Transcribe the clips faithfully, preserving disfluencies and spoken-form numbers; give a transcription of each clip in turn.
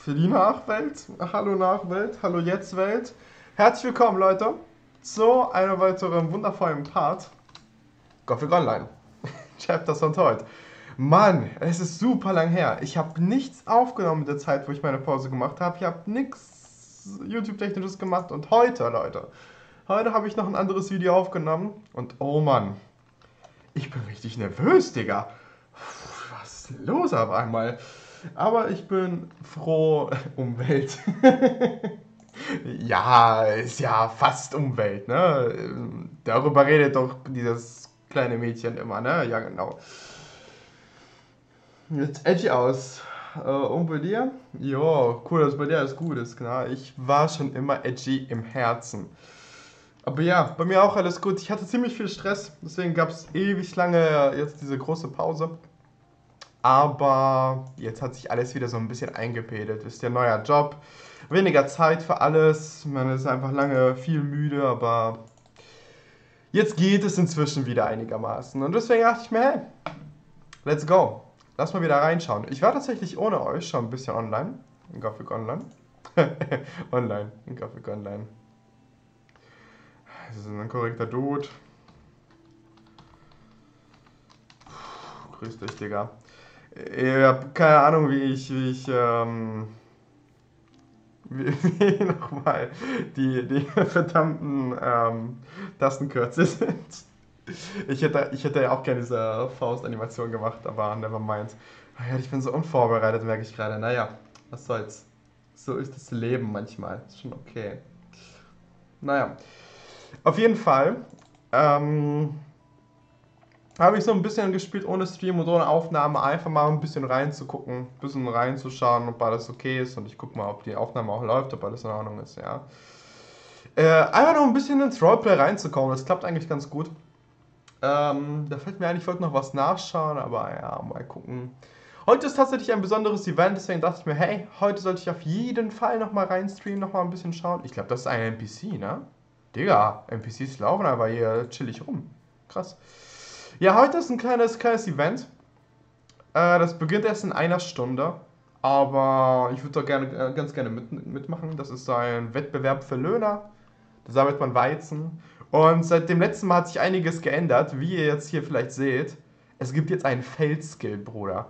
für die Nachwelt. Hallo Nachwelt, hallo Jetztwelt. Herzlich willkommen, Leute, zu einem weiteren wundervollen Part Gothic Online. Chapter von heute. Mann, es ist super lang her. Ich habe nichts aufgenommen in der Zeit, wo ich meine Pause gemacht habe. Ich habe nichts YouTube-Technisches gemacht. Und heute, Leute, heute habe ich noch ein anderes Video aufgenommen. Und oh Mann, ich bin richtig nervös, Digga. Was ist denn los auf einmal? Aber ich bin froh, Umwelt. Ja, ist ja fast Umwelt, ne? Darüber redet doch dieses kleine Mädchen immer, ne? Ja, genau. Jetzt edgy aus. Äh, und bei dir? Jo, cool, dass bei dir alles gut ist, klar. Ich war schon immer edgy im Herzen. Aber ja, bei mir auch alles gut. Ich hatte ziemlich viel Stress, deswegen gab es ewig lange jetzt diese große Pause. Aber jetzt hat sich alles wieder so ein bisschen eingepegelt. Ist ja neuer Job, weniger Zeit für alles. Man ist einfach lange viel müde, aber jetzt geht es inzwischen wieder einigermaßen. Und deswegen dachte ich mir, hey, let's go. Lass mal wieder reinschauen. Ich war tatsächlich ohne euch schon ein bisschen online. In Gothic Online. Online, in Gothic Online. Das ist ein korrekter Dude. Puh, grüß dich, Digga. Ich habe keine Ahnung, wie ich, wie ich, ähm, wie, wie nochmal die, die verdammten ähm, Tastenkürzel sind. Ich hätte, ich hätte ja auch gerne diese Faust-Animation gemacht, aber never mind. Ah ja, ich bin so unvorbereitet, merke ich gerade. Naja, was soll's. So ist das Leben manchmal. Ist schon okay. Naja, auf jeden Fall. Ähm, habe ich so ein bisschen gespielt ohne Stream und ohne Aufnahme, einfach mal ein bisschen reinzugucken, ein bisschen reinzuschauen, ob alles okay ist und ich gucke mal, ob die Aufnahme auch läuft, ob alles in Ordnung ist, ja. Äh, einfach noch ein bisschen ins Roleplay reinzukommen, das klappt eigentlich ganz gut. Ähm, da fällt mir ein, ich wollte noch was nachschauen, aber ja, mal gucken. Heute ist tatsächlich ein besonderes Event, deswegen dachte ich mir, hey, heute sollte ich auf jeden Fall nochmal reinstreamen, nochmal ein bisschen schauen. Ich glaube, das ist ein N P C, ne? Digga, N P Cs laufen aber hier chillig rum. Krass. Ja, heute ist ein kleines, kleines Event. Äh, das beginnt erst in einer Stunde. Aber ich würde da gerne, äh, ganz gerne mit, mitmachen. Das ist so ein Wettbewerb für Löhner. Da sammelt man Weizen. Und seit dem letzten Mal hat sich einiges geändert, wie ihr jetzt hier vielleicht seht. Es gibt jetzt einen Feldskill, Bruder.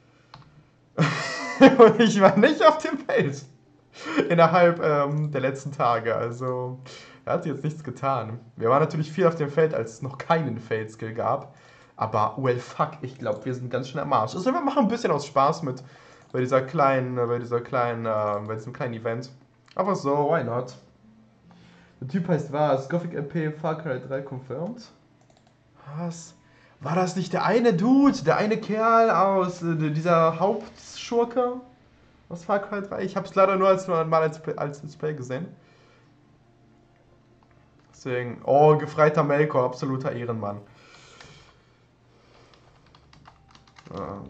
Und ich war nicht auf dem Feld. Innerhalb ähm, der letzten Tage. Also, er hat jetzt nichts getan. Wir waren natürlich viel auf dem Feld, als es noch keinen Feldskill gab. Aber, well, fuck, ich glaube, wir sind ganz schön am Arsch. Also, wir machen ein bisschen aus Spaß mit bei dieser kleinen, bei dieser kleinen, äh, bei diesem kleinen Event. Aber so, why not? Der Typ heißt was? Gothic M P Far Cry drei confirmed? Was? War das nicht der eine Dude, der eine Kerl aus äh, dieser Hauptschurke? Was Far Cry drei? Ich hab's leider nur als, mal als, als Display gesehen. Deswegen, oh, gefreiter Melkor, absoluter Ehrenmann. Ähm,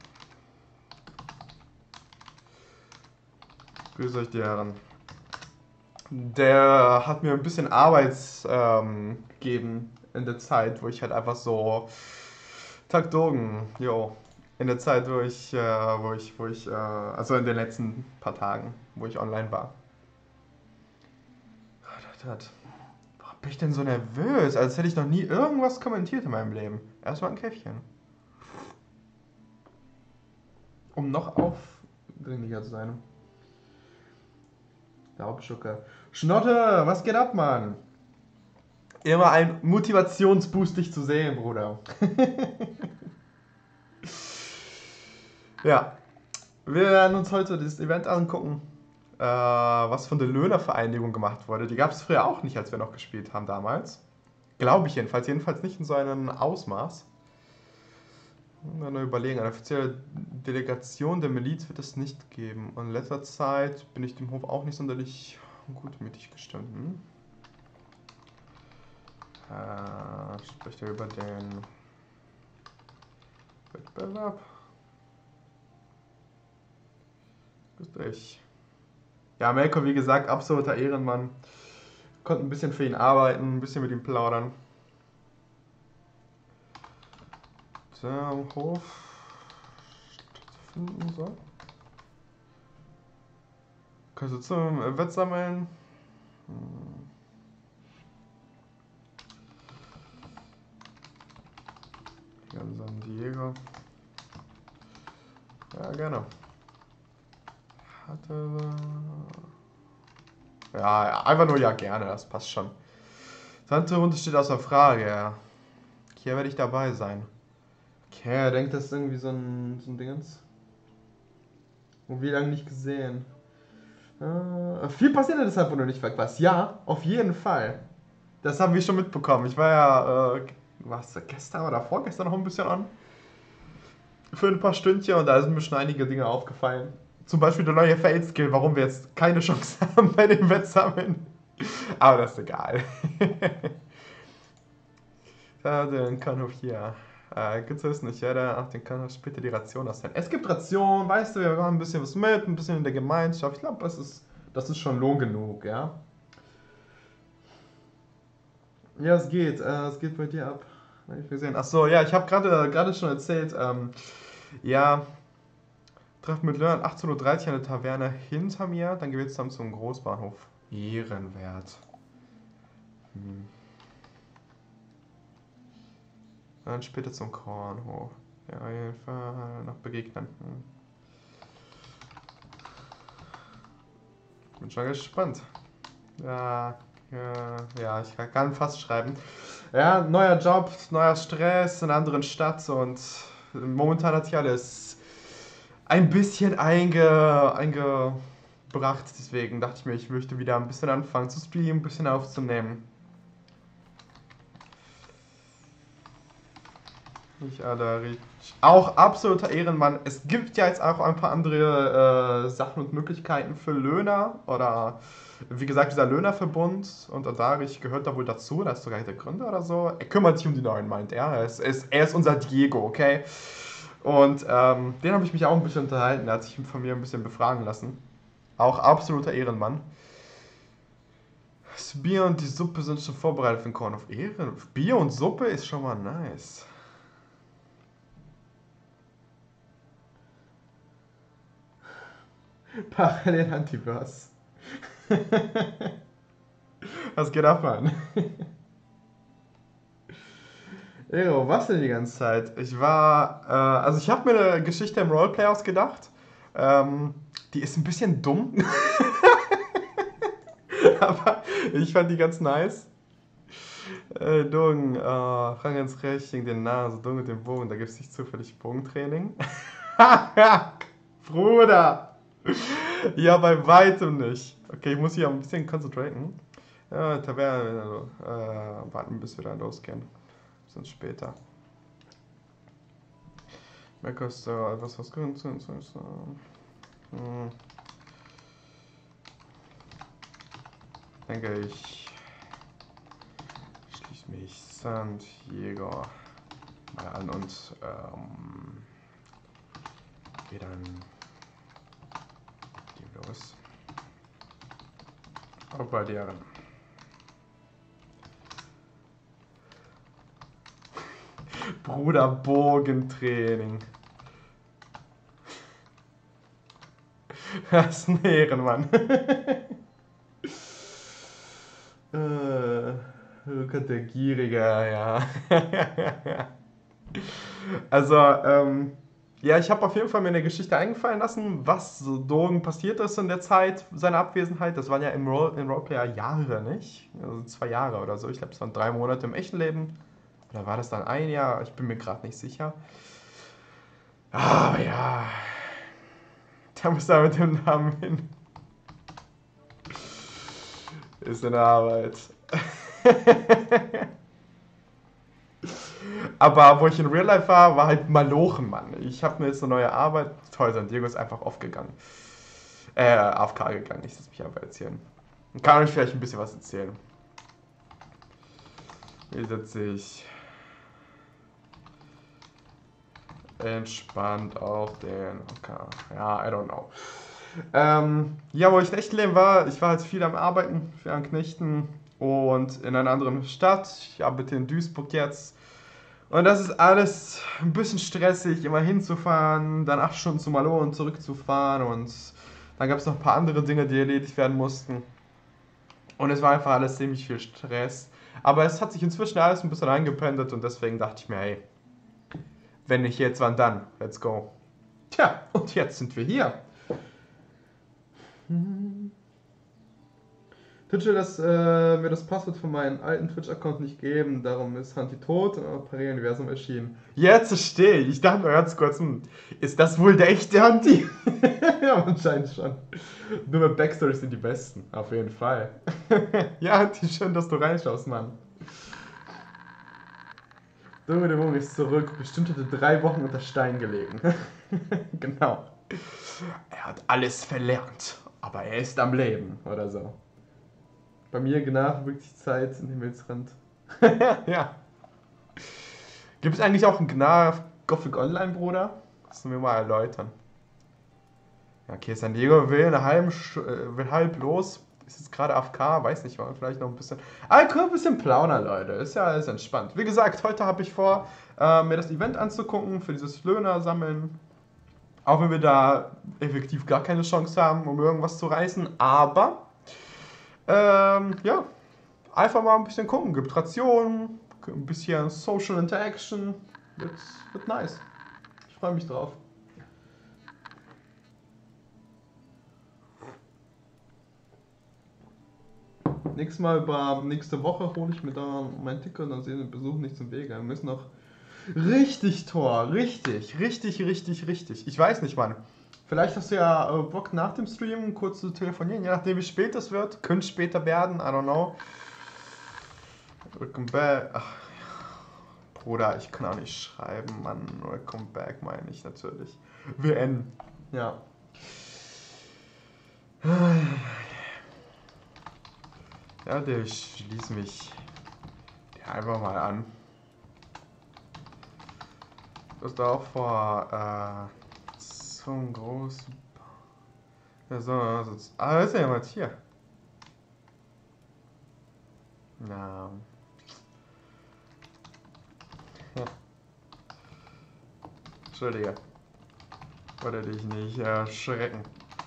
grüß euch, die Herren. Der hat mir ein bisschen Arbeit ähm, gegeben in der Zeit, wo ich halt einfach so Taktogen, jo, in der Zeit, wo ich, äh, wo ich, wo ich, äh, also in den letzten paar Tagen, wo ich online war. Warum bin ich denn so nervös? Als hätte ich noch nie irgendwas kommentiert in meinem Leben. Erstmal ein Käffchen. Um noch aufdringlicher zu sein. Der Hauptschucker. Schnotte, was geht ab, Mann? Immer ein Motivationsboost, dich zu sehen, Bruder. Ja, wir werden uns heute dieses Event angucken, äh, was von der Löhnervereinigung gemacht wurde. Die gab es früher auch nicht, als wir noch gespielt haben damals. Glaube ich jedenfalls. Jedenfalls nicht in so einem Ausmaß. Mal nur überlegen, eine offizielle Delegation der Miliz wird es nicht geben. Und in letzter Zeit bin ich dem Hof auch nicht sonderlich gutmütig gestimmt. Hm? Äh, spricht er über den Wettbewerb? Grüß dich. Ja, Melko, wie gesagt, absoluter Ehrenmann. Konnte ein bisschen für ihn arbeiten, ein bisschen mit ihm plaudern. Der Hof finden soll. Kannst du zum äh, Wett sammeln? Hm. Hier in San Diego. Ja, gerne. Hatte. Ja, ja, einfach nur ja, gerne, das passt schon. Zweite Runde steht außer Frage, ja. Hier werde ich dabei sein. Okay, er denkt, das ist irgendwie so ein, so ein Dingens. Und wie lange nicht gesehen. Äh, viel passiert ist einfach nur nicht was. Ja, auf jeden Fall. Das haben wir schon mitbekommen. Ich war ja, äh, was, gestern oder vorgestern noch ein bisschen an. Für ein paar Stündchen und da sind mir schon einige Dinge aufgefallen. Zum Beispiel der neue Fail-Skill, warum wir jetzt keine Chance haben bei dem Wettsammeln. Aber das ist egal. Ja, den kann auf hier. Äh, gibt es nicht, ja, der, ach, den kann er später die Ration aussehen. Es gibt Ration, weißt du, wir machen ein bisschen was mit, ein bisschen in der Gemeinschaft. Ich glaube, das ist, das ist schon Lohn genug, ja. Ja, es geht, äh, es geht bei dir ab. Hab ich gesehen. Ach so, ja, ich habe gerade gerade schon erzählt, ähm, ja, treffen mit Learn achtzehn Uhr dreißig an der Taverne hinter mir, dann gehen wir zusammen zum Großbahnhof. Ehrenwert. Hm. Dann später zum Kornhof. Ja, auf jeden Fall noch begegnen. Hm. Bin schon gespannt. Ja, ja, ja, ich kann fast schreiben. Ja, neuer Job, neuer Stress in einer anderen Stadt und momentan hat sich alles ein bisschen einge, eingebracht. Deswegen dachte ich mir, ich möchte wieder ein bisschen anfangen zu streamen, ein bisschen aufzunehmen. Nicht alle rich. Auch absoluter Ehrenmann. Es gibt ja jetzt auch ein paar andere äh, Sachen und Möglichkeiten für Löhner oder wie gesagt dieser Löhnerverbund und Adarich gehört da wohl dazu, da ist sogar der Gründer oder so. Er kümmert sich um die Neuen, meint er. Er ist, er ist, er ist unser Diego, okay? Und ähm, den habe ich mich auch ein bisschen unterhalten, er hat sich von mir ein bisschen befragen lassen. Auch absoluter Ehrenmann. Das Bier und die Suppe sind schon vorbereitet für den Korn auf Ehren. Bier und Suppe ist schon mal nice. Parallel Antiverse. Was geht ab, Mann? Ero, was denn die ganze Zeit? Ich war, äh, also ich habe mir eine Geschichte im Roleplay ausgedacht. Ähm, die ist ein bisschen dumm. Aber ich fand die ganz nice. Äh, Dung, äh, Rang ins Recht gegen den Nase, Dung mit dem Bogen, da gibt es nicht zufällig Bogentraining. Bruder! Ja, bei weitem nicht. Okay, ich muss hier ein bisschen konzentrieren. Ja, Taverne, also, äh, warten, bis wir da losgehen. Sonst später. Mehr kostet äh, etwas, was grün sind. So, so. Hm. Denke ich. Schließe mich San Diego mal an und ähm, gehe dann los. Auch bei dir. Bruder, Bogentraining. Das ist ein Ehrenmann. äh, Gott, der Gierige, ja. Also, ähm, ja, ich habe auf jeden Fall mir eine Geschichte eingefallen lassen, was so Dogen passiert ist in der Zeit seiner Abwesenheit. Das waren ja im, Role, im Roleplayer Jahre, nicht? Also zwei Jahre oder so. Ich glaube, es waren drei Monate im echten Leben. Oder war das dann ein Jahr? Ich bin mir gerade nicht sicher. Aber ja. Da muss er mit dem Namen hin. Ist in der Arbeit. Aber wo ich in Real Life war, war halt Malochen, Mann. Ich habe mir jetzt eine neue Arbeit. Toll, San Diego ist einfach aufgegangen. Äh, A F K gegangen. Ich setze mich aber erzählen. Kann euch vielleicht ein bisschen was erzählen. Wie setze ich entspannt auf den. Okay. Ja, I don't know. Ähm, ja, wo ich in echtem Leben war, ich war halt viel am Arbeiten, viel am Knechten und in einer anderen Stadt. Ich arbeite in Duisburg jetzt. Und das ist alles ein bisschen stressig, immer hinzufahren, dann acht Stunden zu Malo und zurückzufahren und Dann gab es noch ein paar andere Dinge, die erledigt werden mussten. Und es war einfach alles ziemlich viel Stress. Aber es hat sich inzwischen alles ein bisschen eingependelt und deswegen dachte ich mir, hey, wenn nicht jetzt, wann dann? Let's go. Tja, und jetzt sind wir hier. Twitch will das, äh, mir das Passwort von meinem alten Twitch-Account nicht geben, darum ist Hanti tot und Parallel-Universum erschienen. Jetzt stehe ich. Ich dachte mir ganz kurz, hm, ist das wohl der echte Hanti? Ja, anscheinend schon. Dumme Backstories sind die besten, auf jeden Fall. Ja, Hanti, schön, dass du reinschaust, Mann. Dumme Dämon ist zurück. Bestimmt hat er drei Wochen unter Stein gelegen. Genau. Er hat alles verlernt, aber er ist am Leben, oder so. Bei mir genau wirklich Zeit in Himmelsrand. Ja. Gibt es eigentlich auch einen Gnar Gothic Online, Bruder? Das müssen wir mal erläutern. Ja, okay, San Diego will, eine halb, will halb los. Ist jetzt gerade A F K, weiß nicht, war vielleicht noch ein bisschen. Aber ich ein bisschen plaudern, Leute. Ist ja alles entspannt. Wie gesagt, heute habe ich vor, äh, mir das Event anzugucken für dieses Löhner sammeln. Auch wenn wir da effektiv gar keine Chance haben, um irgendwas zu reißen. Aber, ähm, ja, einfach mal ein bisschen gucken. Gibt Rationen, ein bisschen Social Interaction. Wird, wird nice. Ich freue mich drauf. Nächstes Mal, über nächste Woche hole ich mir da mein Ticket und dann sehen wir Besuch nichts im Wege. Wir müssen noch richtig Tor, richtig, richtig, richtig, richtig. Ich weiß nicht, Mann. Vielleicht hast du ja äh, Bock nach dem Stream kurz zu telefonieren, je nachdem wie spät es wird. Könnte später werden, I don't know. Welcome back. Ach, Bruder, ich kann auch nicht schreiben, Mann. Welcome back meine ich natürlich. W N. Ja. Ja, ich schließe mich einfach mal an. Das ist auch vor äh, so ein großen. Ja, so, also, ah, da ist ja jemand hier. Na. Ja. Entschuldige. Wollte dich nicht erschrecken.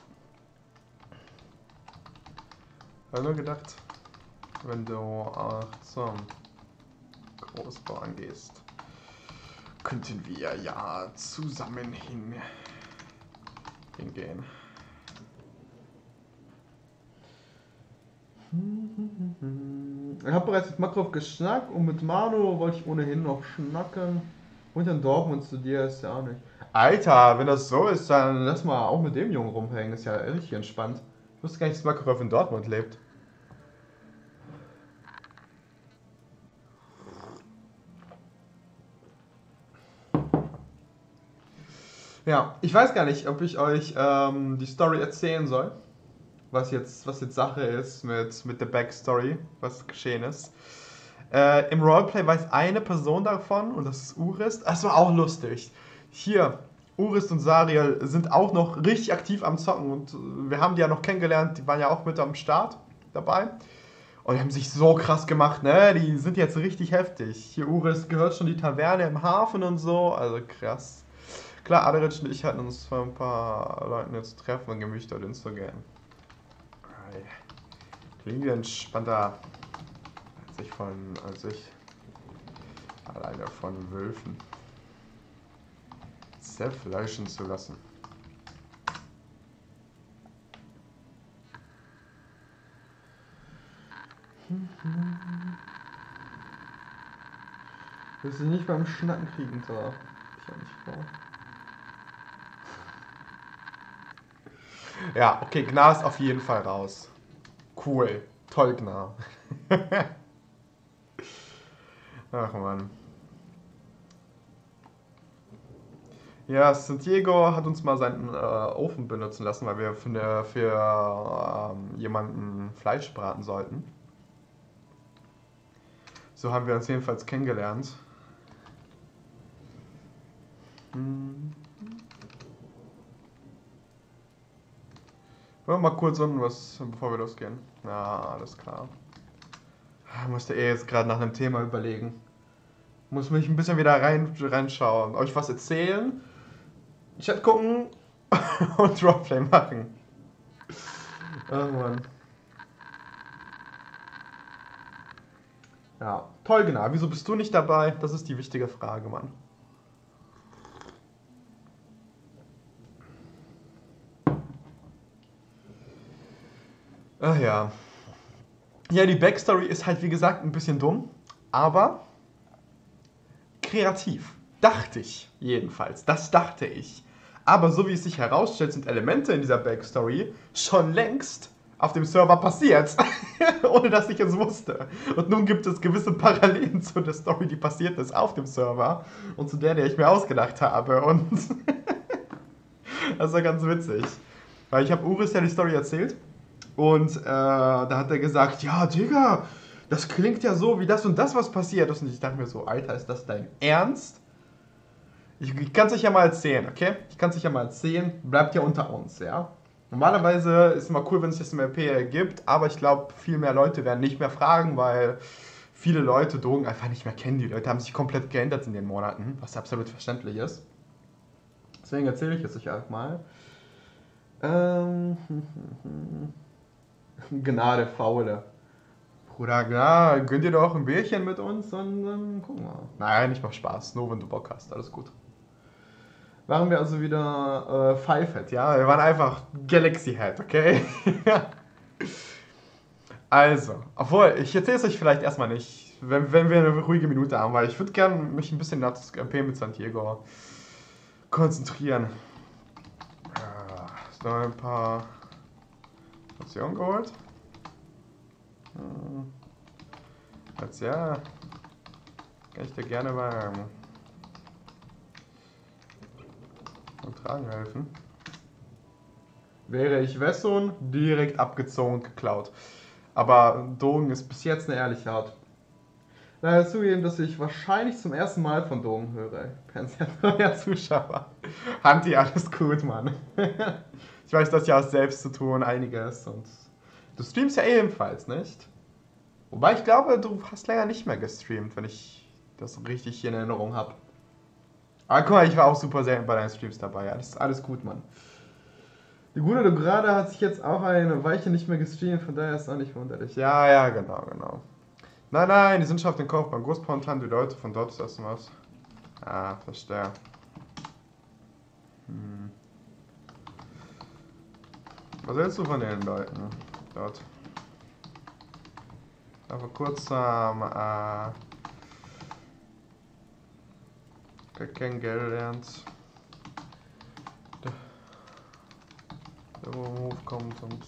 Ich habe nur gedacht, wenn du auch zum Großbauern gehst, könnten wir ja zusammen hin, hingehen. Ich habe bereits mit Makrov geschnackt und mit Manu wollte ich ohnehin noch schnacken. Und in Dortmund zu dir ist ja auch nicht. Alter, wenn das so ist, dann lass mal auch mit dem Jungen rumhängen. Ist ja richtig entspannt. Ich wusste gar nicht, dass Makarov in Dortmund lebt. Ja, ich weiß gar nicht, ob ich euch ähm, die Story erzählen soll. Was jetzt, was jetzt Sache ist mit, mit der Backstory, was geschehen ist. Äh, Im Roleplay weiß eine Person davon und das ist Urist. Das war auch lustig. Hier, Urist und Sariel sind auch noch richtig aktiv am Zocken und wir haben die ja noch kennengelernt, die waren ja auch mit am Start dabei. Und die haben sich so krass gemacht, ne? Die sind jetzt richtig heftig. Hier, Urist gehört schon die Taverne im Hafen und so, also krass. Klar, Aderitsch und ich hatten uns vor ein paar Leuten jetzt treffen und gemischt dort hinzugehen. Klingt wie entspannter als ich von, als ich alleine von Wölfen zerfleischen zu lassen. Wir sind nicht beim Schnacken kriegen, so. Ich ja nicht vor. Ja, okay, Gnar ist auf jeden Fall raus. Cool. Toll, Gnar. Ach man. Ja, San Diego hat uns mal seinen äh, Ofen benutzen lassen, weil wir für, eine, für ähm, jemanden Fleisch braten sollten. So haben wir uns jedenfalls kennengelernt. Hm. Wollen wir mal kurz unten was, bevor wir losgehen? Ja, alles klar. Ich musste eh jetzt gerade nach einem Thema überlegen. Muss mich ein bisschen wieder rein, reinschauen. Euch was erzählen, Chat gucken und Roleplay machen. Oh Mann. Ja, toll, genau. Wieso bist du nicht dabei? Das ist die wichtige Frage, Mann. Ach ja. Ja, die Backstory ist halt, wie gesagt, ein bisschen dumm, aber kreativ. Dachte ich jedenfalls. Das dachte ich. Aber so wie es sich herausstellt, sind Elemente in dieser Backstory schon längst auf dem Server passiert, ohne dass ich es wusste. Und nun gibt es gewisse Parallelen zu der Story, die passiert ist auf dem Server und zu der, der ich mir ausgedacht habe. Und das war ganz witzig. Weil ich habe Uris ja die Story erzählt und äh, da hat er gesagt, ja, Digga, das klingt ja so wie das und das, was passiert ist. Und ich dachte mir so, Alter, ist das dein Ernst? Ich, ich kann es euch ja mal erzählen, okay? Ich kann es euch ja mal erzählen, bleibt ja unter uns, ja? Normalerweise ist es immer cool, wenn es das im R P ergibt, aber ich glaube, viel mehr Leute werden nicht mehr fragen, weil viele Leute Drogen einfach nicht mehr kennen. Die Leute haben sich komplett geändert in den Monaten, was absolut verständlich ist. Deswegen erzähle ich es euch einfach mal. Ähm, Gnade, Faule. Bruder, na, gönnt ihr doch ein Bierchen mit uns und dann gucken wir. Nein, ich mach Spaß, nur wenn du Bock hast, alles gut. Waren wir also wieder äh, Fivehead, ja? Wir waren einfach Galaxy Head, okay? Also, obwohl, ich erzähle es euch vielleicht erstmal nicht, wenn, wenn wir eine ruhige Minute haben, weil ich würde gerne mich ein bisschen nach das M P mit San Diego konzentrieren. Äh, noch ein paar Stationen geholt. Hm. Jetzt ja, kann ich dir gerne beim beim Tragen helfen. Wäre ich Wesson, direkt abgezogen und geklaut. Aber Dogen ist bis jetzt eine ehrliche Art. Daher zugeben, dass ich wahrscheinlich zum ersten Mal von Dogen höre. Ganz neuer Zuschauer. Hanti, alles gut, Mann. Ich weiß, das ja aus selbst zu tun, einiges. Und du streamst ja ebenfalls, nicht? Wobei ich glaube, du hast länger nicht mehr gestreamt, wenn ich das richtig in Erinnerung habe. Aber guck mal, ich war auch super selten bei deinen Streams dabei. Alles, alles gut, Mann. Die gute Du gerade hat sich jetzt auch eine Weiche nicht mehr gestreamt, von daher ist es auch nicht verwunderlich. Ja, ja, genau, genau. Nein, nein, die sind schon auf den Kauf beim Großpontan, die Leute von dort ist das was. Ah, verstehe. Hm. Was hältst du von den Leuten dort? Aber kurz ähm, äh, kennengelernt. Der, der wo im Hof kommt und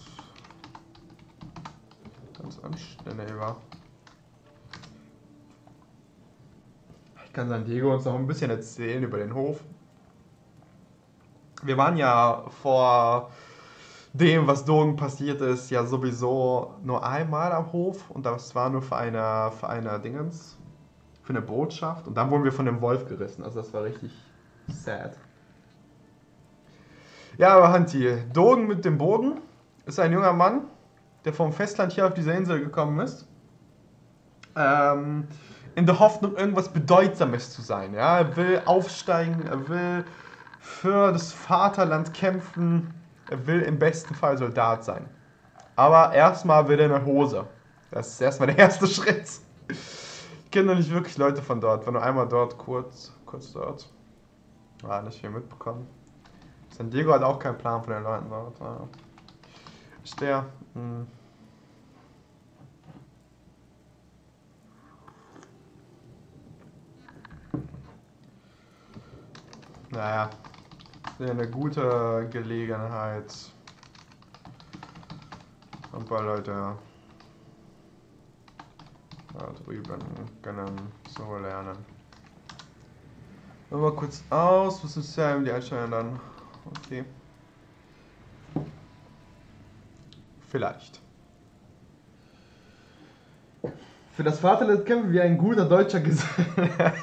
ganz anständig war. Ich kann San Diego uns noch ein bisschen erzählen über den Hof. Wir waren ja vor dem, was Dogen passiert ist, ja sowieso nur einmal am Hof und das war nur für eine, für eine Dingens, für eine Botschaft und dann wurden wir von dem Wolf gerissen, also das war richtig sad. Ja, aber Hanti, Dogen mit dem Bogen ist ein junger Mann, der vom Festland hier auf diese Insel gekommen ist, ähm, in der Hoffnung, irgendwas Bedeutsames zu sein. Ja? Er will aufsteigen, er will für das Vaterland kämpfen, er will im besten Fall Soldat sein. Aber erstmal will er eine Hose. Das ist erstmal der erste Schritt. Ich kenne noch nicht wirklich Leute von dort. Wenn du einmal dort, kurz, kurz dort. Ah, nicht viel mitbekommen. San Diego hat auch keinen Plan von den Leuten dort. Ah. Ist der. Hm. Naja, eine gute Gelegenheit, ein paar Leute da drüben können zu lernen. Mal kurz aus, was ist ja die Einstellung dann? Okay. Vielleicht. Für das Vaterland kämpfen wie ein guter deutscher Geselle.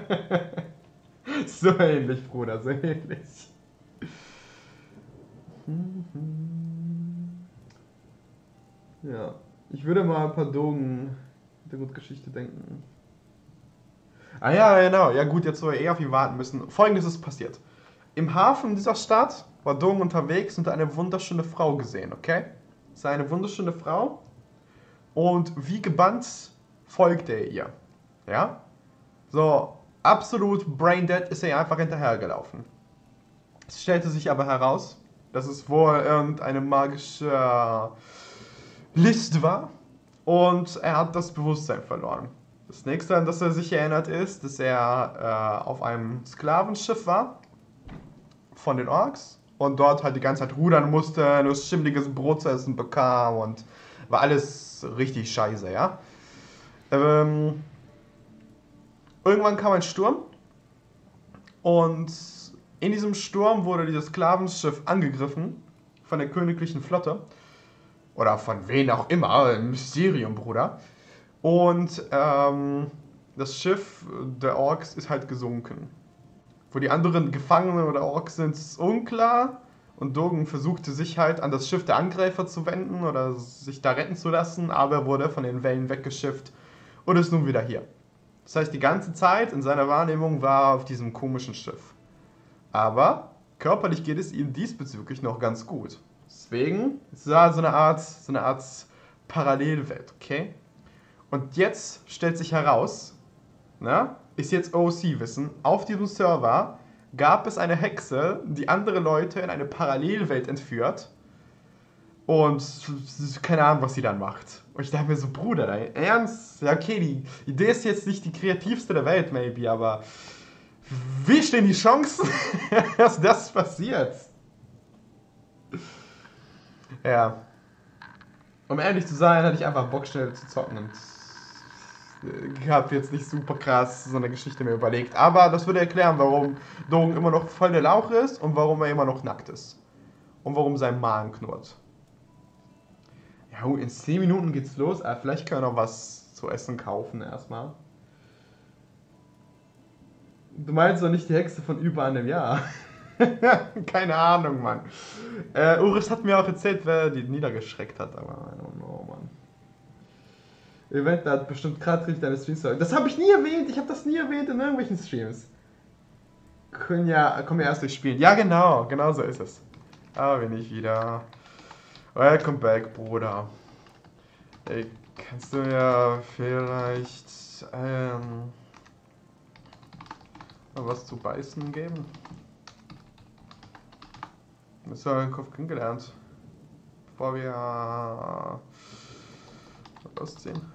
So ähnlich, Bruder, so ähnlich. Ja, ich würde mal ein paar Dogen der Gut-Geschichte denken. Ah ja, genau. Ja gut, jetzt wo wir eh auf ihn warten müssen. Folgendes ist passiert. Im Hafen dieser Stadt war Dogen unterwegs und hat eine wunderschöne Frau gesehen, okay? Es war eine wunderschöne Frau und wie gebannt folgte er ihr, ja? So, absolut braindead ist er ihr einfach hinterhergelaufen. Es stellte sich aber heraus, dass es wohl irgendeine magische List war und er hat das Bewusstsein verloren. Das nächste, an das er sich erinnert, ist, dass er äh, auf einem Sklavenschiff war von den Orks und dort halt die ganze Zeit rudern musste, nur schimmliges Brot zu essen bekam und war alles richtig scheiße, ja. Ähm, irgendwann kam ein Sturm und in diesem Sturm wurde dieses Sklavenschiff angegriffen von der königlichen Flotte. Oder von wen auch immer, ein Mysterium, Bruder. Und ähm, das Schiff der Orks ist halt gesunken. Wo die anderen Gefangenen oder Orks sind, ist unklar. Und Dogen versuchte sich halt an das Schiff der Angreifer zu wenden oder sich da retten zu lassen, aber wurde von den Wellen weggeschifft und ist nun wieder hier. Das heißt, die ganze Zeit in seiner Wahrnehmung war er auf diesem komischen Schiff. Aber körperlich geht es ihm diesbezüglich noch ganz gut. Deswegen ist es so eine Art, so eine Art Parallelwelt, okay? Und jetzt stellt sich heraus, na, ist jetzt O C-Wissen, auf diesem Server gab es eine Hexe, die andere Leute in eine Parallelwelt entführt. Und keine Ahnung, was sie dann macht. Und ich dachte mir so, Bruder, dein Ernst? Ja, okay, die Idee ist jetzt nicht die kreativste der Welt, maybe, aber wie stehen die Chancen, dass das passiert? Ja. Um ehrlich zu sein, hatte ich einfach Bock, schnell zu zocken und ich habe jetzt nicht super krass so eine Geschichte mir überlegt. Aber das würde erklären, warum Dogen immer noch voll der Lauch ist und warum er immer noch nackt ist. Und warum sein Magen knurrt. Ja, in zehn Minuten geht's los. Aber vielleicht können wir noch was zu essen kaufen erstmal. Du meinst doch nicht die Hexe von über einem Jahr? Keine Ahnung, Mann. Äh, Uris hat mir auch erzählt, wer die niedergeschreckt hat, aber I don't know, Mann. Event hat bestimmt gerade richtig deine Streams. Das habe ich nie erwähnt, ich habe das nie erwähnt in irgendwelchen Streams. Können ja, kommen ja erst durch Spielen. Ja, genau, genau so ist es. Ah, bin ich wieder. Welcome back, Bruder. Ey, kannst du mir vielleicht ähm, was zu beißen geben? Das haben wir den Kopf kennengelernt. Bevor wir losziehen.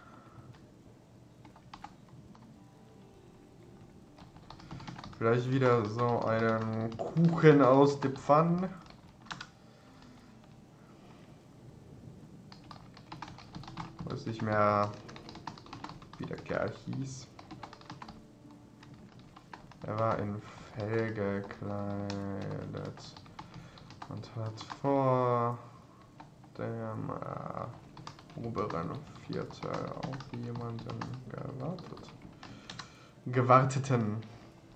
Vielleicht wieder so einen Kuchen aus der Pfanne. Weiß nicht mehr, wie der Kerl hieß. Er war in Fell gekleidet und hat vor dem äh, oberen Viertel auf jemanden gewartet. Gewarteten.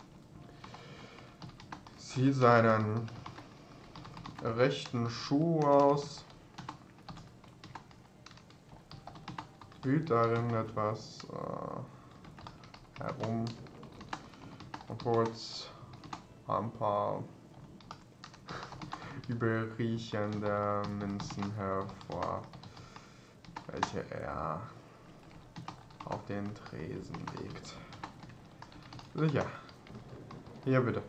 Zieht seinen rechten Schuh aus. Fühlt darin etwas äh, herum und holt ein paar übelriechende Münzen hervor, welche er auf den Tresen legt. Sicher. Hier bitte.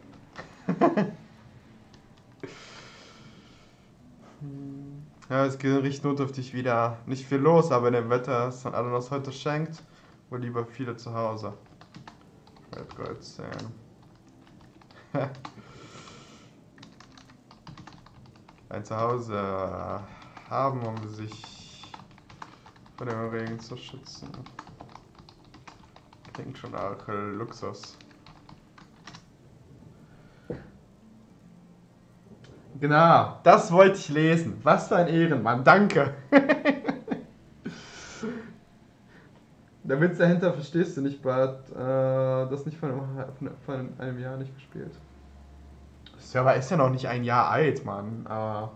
Ja, es riecht notdürftig wieder. Nicht viel los, aber in dem Wetter, das dann Ananas heute schenkt, wohl lieber viele zu Hause. Ich werde Gold sehen. Ein Zuhause haben, um sich vor dem Regen zu schützen. Klingt schon nach Luxus. Genau, das wollte ich lesen. Was für ein Ehrenmann, danke. Der Witz dahinter verstehst du nicht, Bart. Äh, das nicht von, von einem Jahr nicht gespielt. Der Server ist ja noch nicht ein Jahr alt, Mann. Aber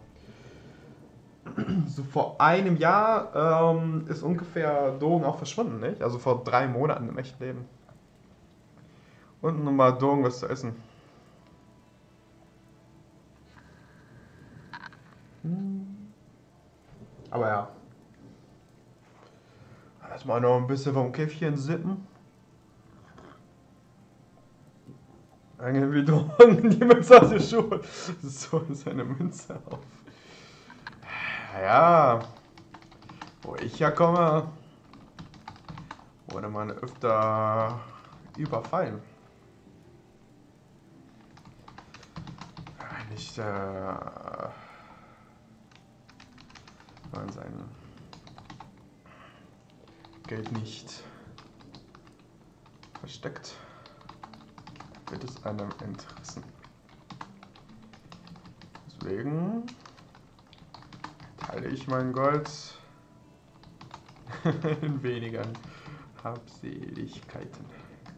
so vor einem Jahr ähm, ist ungefähr Dogen auch verschwunden, nicht? Also vor drei Monaten im echten Leben. Und nun mal Dogen was zu essen. Aber ja. Erstmal noch ein bisschen vom Käffchen sippen. Hängen wir drohen die Münze aus den Schuhen. So ist eine Münze auf. Ja, wo ich ja komme, wurde man öfter überfallen. Nicht, äh, man sein Geld nicht versteckt, wird es einem entrissen. Deswegen teile ich mein Gold in weniger Habseligkeiten.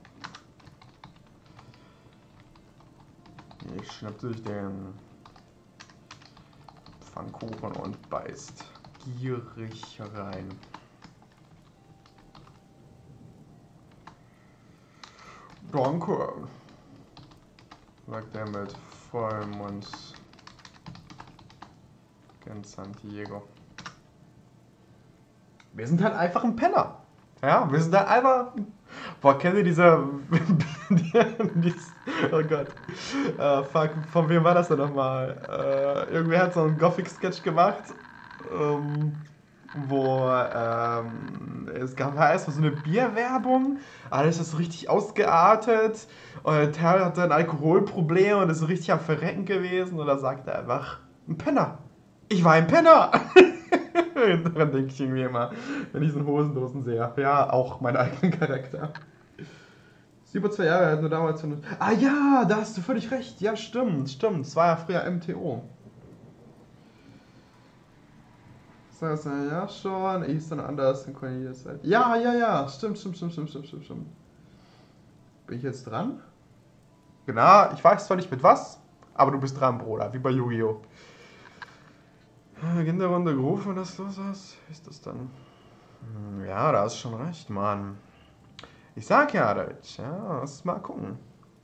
Ich schnapp sich den Pfannkuchen und beißt gierig rein. Danke, sagt er mit vollem Mund. Ganz Santiago. Wir sind halt einfach ein Penner. Ja, wir sind halt einfach. Boah, kennt ihr diese. dieses, oh Gott. Uh, fuck, von wem war das denn nochmal? Uh, irgendwer hat so einen Gothic-Sketch gemacht, um, wo ähm, es gab erstmal so eine Bierwerbung, alles ist so richtig ausgeartet und der Kerl hatte ein Alkoholproblem und ist so richtig am Verrecken gewesen und da sagt er einfach, ein Penner. Ich war ein Penner! Daran denke ich irgendwie immer, wenn ich diesen Hosendosen sehe. Ja, auch mein eigenen Charakter. Ist über zwei Jahre alt, nur damals von... Ah ja, da hast du völlig recht. Ja, stimmt, stimmt. Das war ja früher M T O. Das heißt, ja schon, ich ist dann anders synchronisiert. Ja, ja, ja, stimmt, stimmt, stimmt, stimmt, stimmt, stimmt, stimmt. Bin ich jetzt dran? Genau, ich weiß zwar nicht mit was, aber du bist dran, Bruder, wie bei Yu-Gi-Oh! Kinderrunde gerufen, wenn das los ist. Wie ist das dann? Ja, da hast schon recht, Mann. Ich sag ja, Deutsch. Ja, lass mal gucken.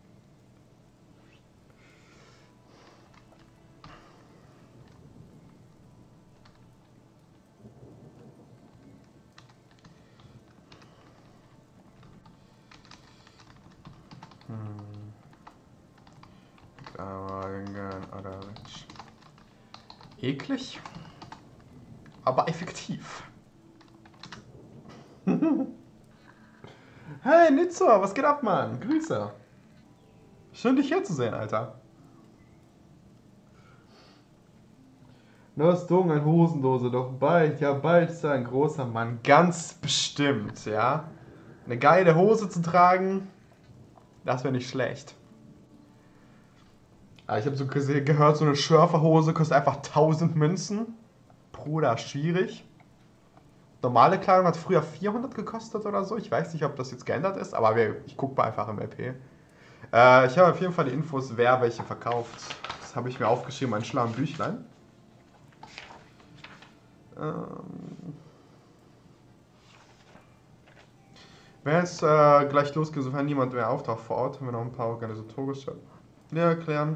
Hm. Oder eklig, aber effektiv. Hey Nitzo, was geht ab, Mann? Grüße. Schön, dich hier zu sehen, Alter. Neues Drogen, eine Hosendose, doch bald, ja bald ist er ein großer Mann. Ganz bestimmt, ja. Eine geile Hose zu tragen, das wäre nicht schlecht. Aber ich habe so gehört, so eine Schürferhose kostet einfach tausend Münzen. Bruder, schwierig. Normale Kleidung hat früher vierhundert gekostet oder so. Ich weiß nicht, ob das jetzt geändert ist, aber ich gucke mal einfach im L P. Äh, ich habe auf jeden Fall die Infos, wer welche verkauft. Das habe ich mir aufgeschrieben, ein schlaues Büchlein. Ähm Wer ist äh, gleich losgeht, sofern niemand mehr auftaucht vor Ort, haben wir noch ein paar organisatorische Dinge erklären.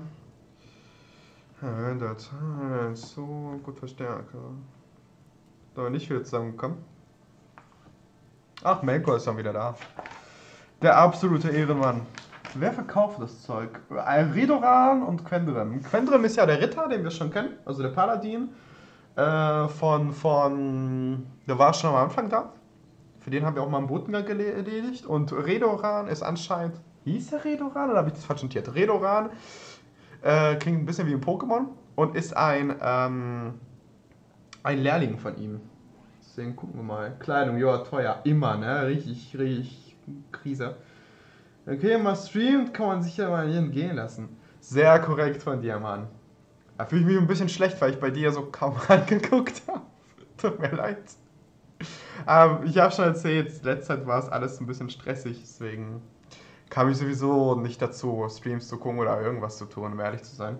Dateien, so, gut Verstärker. Da nicht viel zusammengekommen. Ach, Melko ist dann wieder da. Der absolute Ehrenmann. Wer verkauft das Zeug? Redoran und Quendrim. Quendrim ist ja der Ritter, den wir schon kennen, also der Paladin. Äh, von, von, der war schon am Anfang da. Für den haben wir auch mal einen Botengang erledigt. Und Redoran ist anscheinend, hieß der Redoran oder habe ich das falsch notiert? Redoran äh, klingt ein bisschen wie ein Pokémon und ist ein, ähm, ein Lehrling von ihm. Deswegen gucken wir mal. Kleidung, ja, teuer. Immer, ne? Richtig, richtig Krise. Okay, mal streamt, kann man sich ja mal hier gehen lassen. Sehr korrekt von dir, Mann. Da fühle ich mich ein bisschen schlecht, weil ich bei dir so kaum angeguckt habe. Tut mir leid. Ähm, ich habe schon erzählt, letzte Zeit war es alles ein bisschen stressig, deswegen kam ich sowieso nicht dazu, Streams zu gucken oder irgendwas zu tun, um ehrlich zu sein.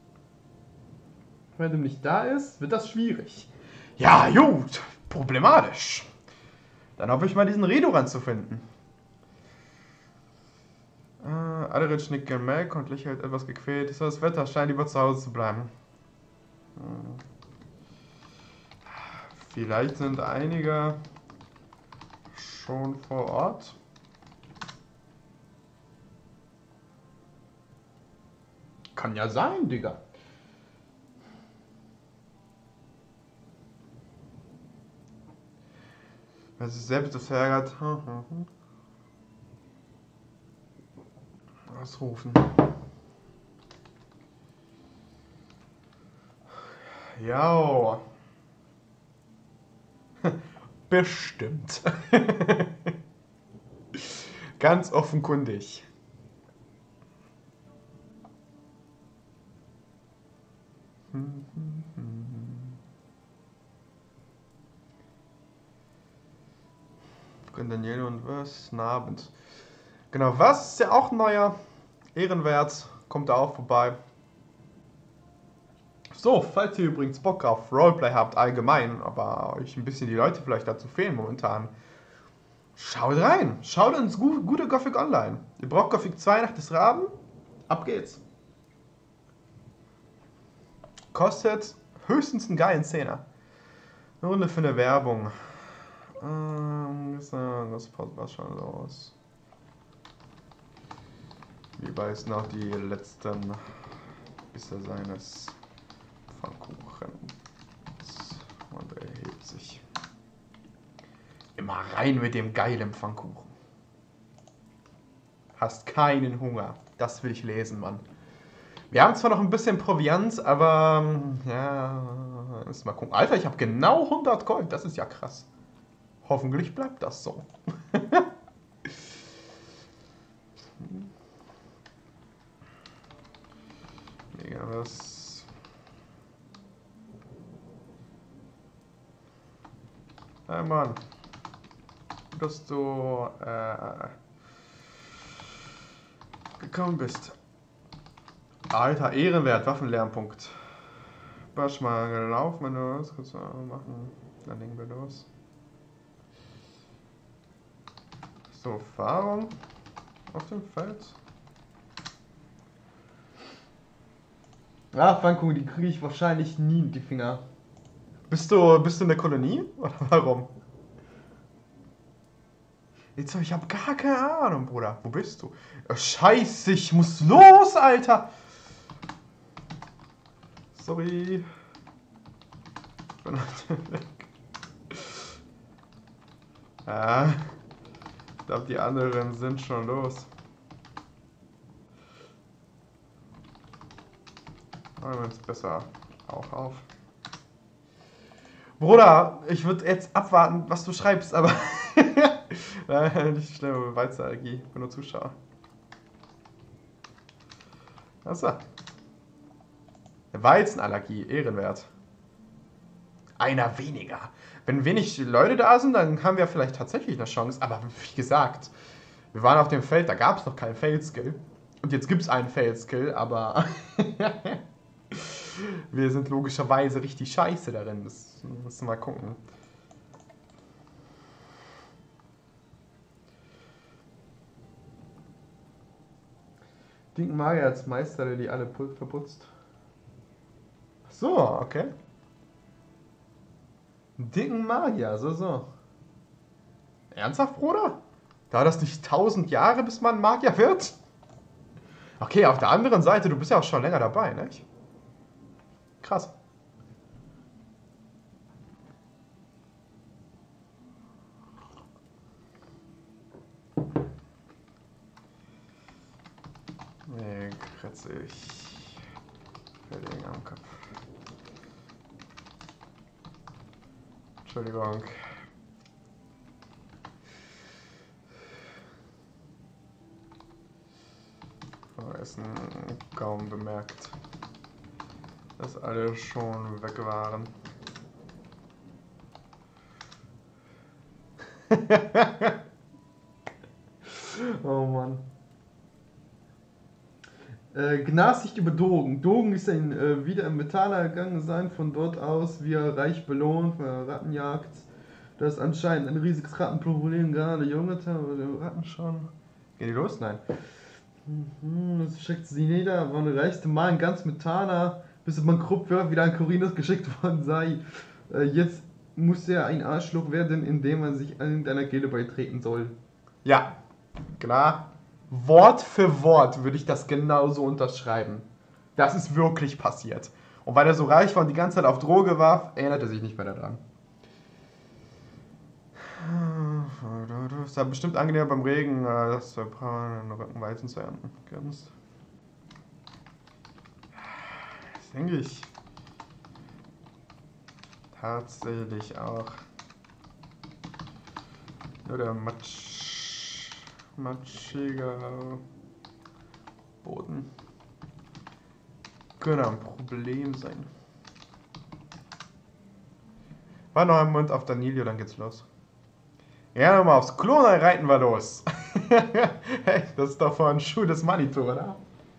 Wenn du nicht da ist, wird das schwierig. Ja, gut, problematisch. Dann hoffe ich mal, diesen Redoran zu finden. Äh, Aderich nickt gern Melk und lächelt etwas gequält. Ist das Wetter, scheint lieber zu Hause zu bleiben. Hm. Vielleicht sind einige schon vor Ort. Kann ja sein, Digga. Wer sich selbst das ärgert. Ausrufen. Ja. Bestimmt. Ganz offenkundig. Daniel und was? Abend. Genau, was ist ja auch ein neuer. Ehrenwert. Kommt da auch vorbei. So, falls ihr übrigens Bock auf Roleplay habt, allgemein, aber euch ein bisschen die Leute vielleicht dazu fehlen momentan, schaut rein. Schaut ins gu gute Gothic Online. Ihr braucht Gothic zwei nach des Raben. Ab geht's. Kostet höchstens einen geilen Zehner. Eine Runde für eine Werbung. Ähm, das war schon los. Wie beißen noch die letzten Bisse seines Pfannkuchens. Und er erhebt sich. Immer rein mit dem geilen Pfannkuchen. Hast keinen Hunger. Das will ich lesen, Mann. Wir haben zwar noch ein bisschen Proviant, aber ja, müssen mal gucken. Alter, ich habe genau hundert Gold. Das ist ja krass. Hoffentlich bleibt das so. Mega was. Hey Mann. Dass du äh, gekommen bist. Alter, Ehrenwert, Waffenlernpunkt. Basch mal gelaufen, wenn du was kannst du machen. Dann legen wir los. So, Erfahrung auf dem Feld. Ah, Pfannkuchen, die kriege ich wahrscheinlich nie in die Finger. Bist du, bist du in der Kolonie? Oder warum? Jetzt, ich habe gar keine Ahnung, Bruder. Wo bist du? Oh, Scheiße, ich muss los, Alter. Sorry. Ich bin halt weg. Ah. Ich glaube, die anderen sind schon los. Räumen wir uns besser auch auf. Bruder, ich würde jetzt abwarten, was du schreibst, aber Nein, nicht schlimm, Weizenallergie, ich bin nur Zuschauer. Achso. Weizenallergie, ehrenwert. Einer weniger. Wenn wenig Leute da sind, dann haben wir vielleicht tatsächlich eine Chance. Aber wie gesagt, wir waren auf dem Feld, da gab es noch keinen Fail-Skill. Und jetzt gibt es einen Fail-Skill, aber wir sind logischerweise richtig scheiße darin. Das müssen wir mal gucken. Dicken Magier als Meister, der die alle verputzt. Ach so, okay. Dicken Magier, so, so. Ernsthaft, Bruder? Dauert das nicht tausend Jahre, bis man Magier wird? Okay, auf der anderen Seite, du bist ja auch schon länger dabei, nicht? Krass. Nee, kratze ich. Verlegen am Kopf. Entschuldigung. Essen kaum bemerkt, dass alle schon weg waren. Oh Mann. Äh, Gnasicht über Dogen. Dogen ist ein äh, wieder im Metaller gegangen sein, von dort aus wie er reich belohnt von der Rattenjagd. Das ist anscheinend ein riesiges Rattenproblem, gerade Junge, aber Ratten schon. Geht die los? Nein. Mhm, das schickt sie nieder, war eine reichste Mal in ganz Metaller, bis man grob wieder an Corinus geschickt worden sei. Äh, jetzt muss er ein Arschloch werden, indem man sich irgendeiner Gilde beitreten soll. Ja, klar. Wort für Wort würde ich das genauso unterschreiben. Das ist wirklich passiert. Und weil er so reich war und die ganze Zeit auf Droge war, erinnert er sich nicht mehr daran. Es ist ja bestimmt angenehmer beim Regen, das zu Rücken Weizen zu ernten. Ganz. Das denke ich. Tatsächlich auch. Nur der Matsch, matschige Boden könnte ein Problem sein. War noch ein Moment auf Danilio, dann geht's los. Ja, nochmal aufs Klo, dann reiten wir los. Hey, das ist doch von ein Schuh des Manitou, oder?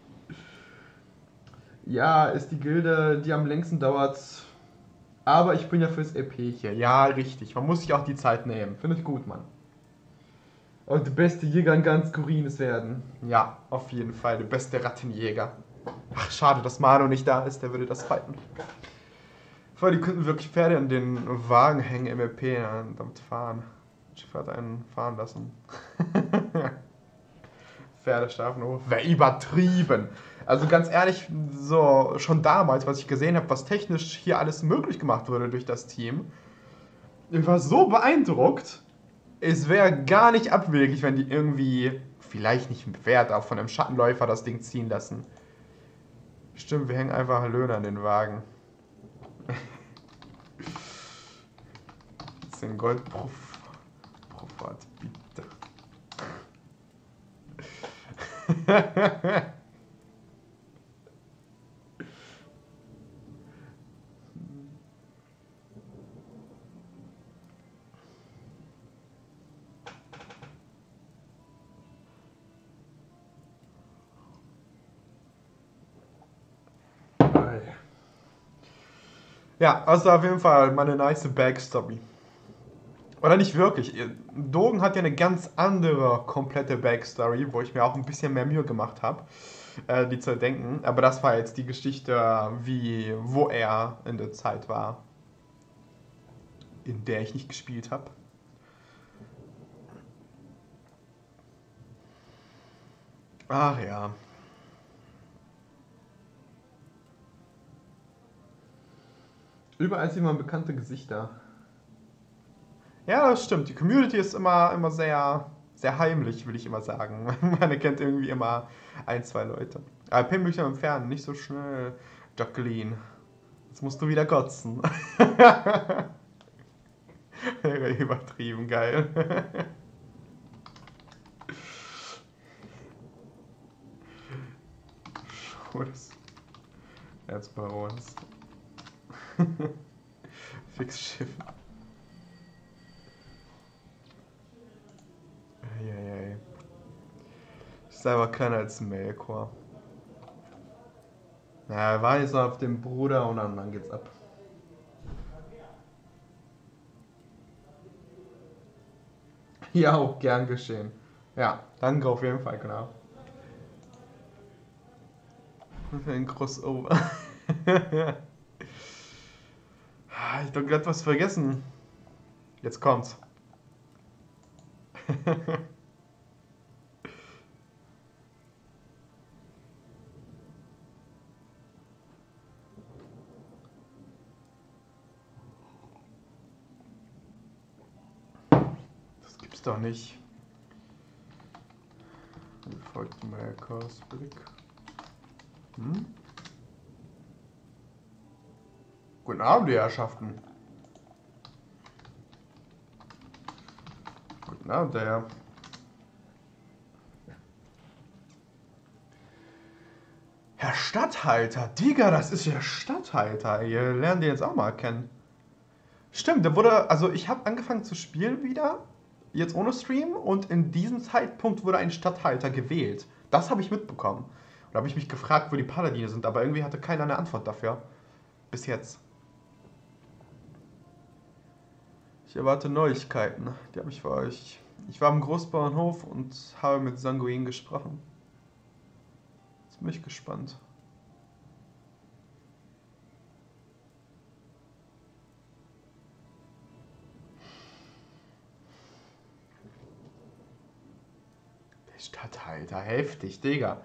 Ja, ist die Gilde, die am längsten dauert. Aber ich bin ja fürs E P hier. Ja, richtig. Man muss sich auch die Zeit nehmen. Finde ich gut, Mann. Und der beste Jäger in ganz Kurines werden. Ja, auf jeden Fall. Der beste Rattenjäger. Ach, schade, dass Manu nicht da ist. Der würde das fighten. Weil die könnten wirklich Pferde in den Wagen hängen im E P und damit fahren. Schiff hat einen fahren lassen. Pferdestaffelhof. Wäre übertrieben. Also ganz ehrlich, so schon damals, was ich gesehen habe, was technisch hier alles möglich gemacht wurde durch das Team, ich war so beeindruckt. Es wäre gar nicht abwegig, wenn die irgendwie, vielleicht nicht mit Pferd, auch von einem Schattenläufer das Ding ziehen lassen. Stimmt, wir hängen einfach Löhne an den Wagen. zehn Gold pro, pro Fahrt, bitte. Ja, also auf jeden Fall mal eine nice Backstory. Oder nicht wirklich. Dogen hat ja eine ganz andere komplette Backstory, wo ich mir auch ein bisschen mehr Mühe gemacht habe, äh, die zu denken. Aber das war jetzt die Geschichte, wie, wo er in der Zeit war, in der ich nicht gespielt habe. Ach ja. Überall sieht man bekannte Gesichter. Ja, das stimmt. Die Community ist immer, immer sehr, sehr heimlich, will ich immer sagen. Man erkennt irgendwie immer ein, zwei Leute. Aber Pin möchte entfernen, nicht so schnell, Jacqueline. Jetzt musst du wieder kotzen. Wäre übertrieben geil. Schau das. Erzbarons. Fix Schiff. Eieiei. Ist aber keiner als Melkor. Na, wir waren jetzt noch auf dem Bruder und dann, dann geht's ab. Ja, auch gern geschehen. Ja, danke auf jeden Fall, genau. Für ein Crossover. Ich doch gerade was vergessen. Jetzt kommt's. Das gibt's doch nicht. Wie folgt Melkors Blick? Hm? Guten Abend, die Herrschaften. Guten Abend, der Herr. Herr Statthalter, Digga, das ist ja Statthalter. Ihr lernt den jetzt auch mal kennen. Stimmt, der wurde, also ich habe angefangen zu spielen wieder, jetzt ohne Stream, und in diesem Zeitpunkt wurde ein Statthalter gewählt. Das habe ich mitbekommen. Und da habe ich mich gefragt, wo die Paladine sind, aber irgendwie hatte keiner eine Antwort dafür. Bis jetzt. Ich erwarte Neuigkeiten, die habe ich für euch. Ich war am Großbauernhof und habe mit Sanguin gesprochen. Jetzt bin ich gespannt. Statthalter, heftig, Digga.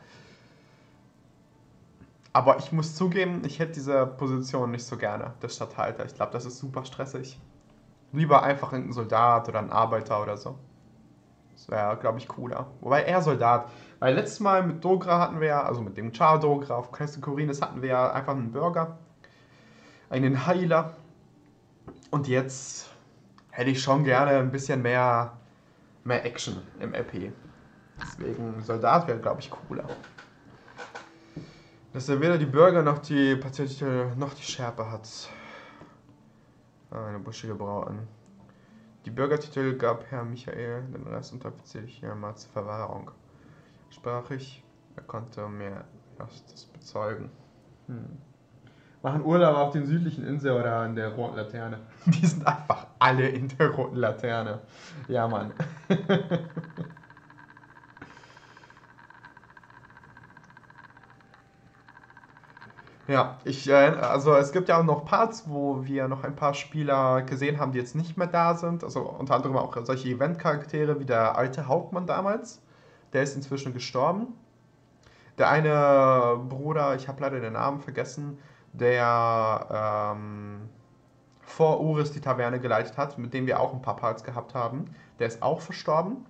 Aber ich muss zugeben, ich hätte diese Position nicht so gerne, der Statthalter. Ich glaube, das ist super stressig. Lieber einfach irgendein Soldat oder ein Arbeiter oder so. Das wäre, glaube ich, cooler. Wobei eher Soldat. Weil letztes Mal mit Dogra hatten wir ja, also mit dem Char Dogra auf Crest Corines hatten wir ja einfach einen Bürger. Einen Heiler. Und jetzt hätte ich schon gerne ein bisschen mehr, mehr Action im R P. Deswegen Soldat wäre, glaube ich, cooler. Dass er weder die Bürger noch die Patienten noch die Schärpe hat. Ah, eine buschige Braue an. Die Bürgertitel gab Herr Michael, den Rest unteroffiziell hier mal zur Verwahrung. Sprach ich, er konnte mir erst das bezeugen. Hm. Machen Urlaub auf den südlichen Insel oder an der Roten Laterne? Die sind einfach alle in der Roten Laterne. Ja, Mann. Ja, ich, äh, also es gibt ja auch noch Parts, wo wir noch ein paar Spieler gesehen haben, die jetzt nicht mehr da sind. Also unter anderem auch solche Event-Charaktere wie der alte Hauptmann damals. Der ist inzwischen gestorben. Der eine Bruder, ich habe leider den Namen vergessen, der ähm, vor Uris die Taverne geleitet hat, mit dem wir auch ein paar Parts gehabt haben. Der ist auch verstorben.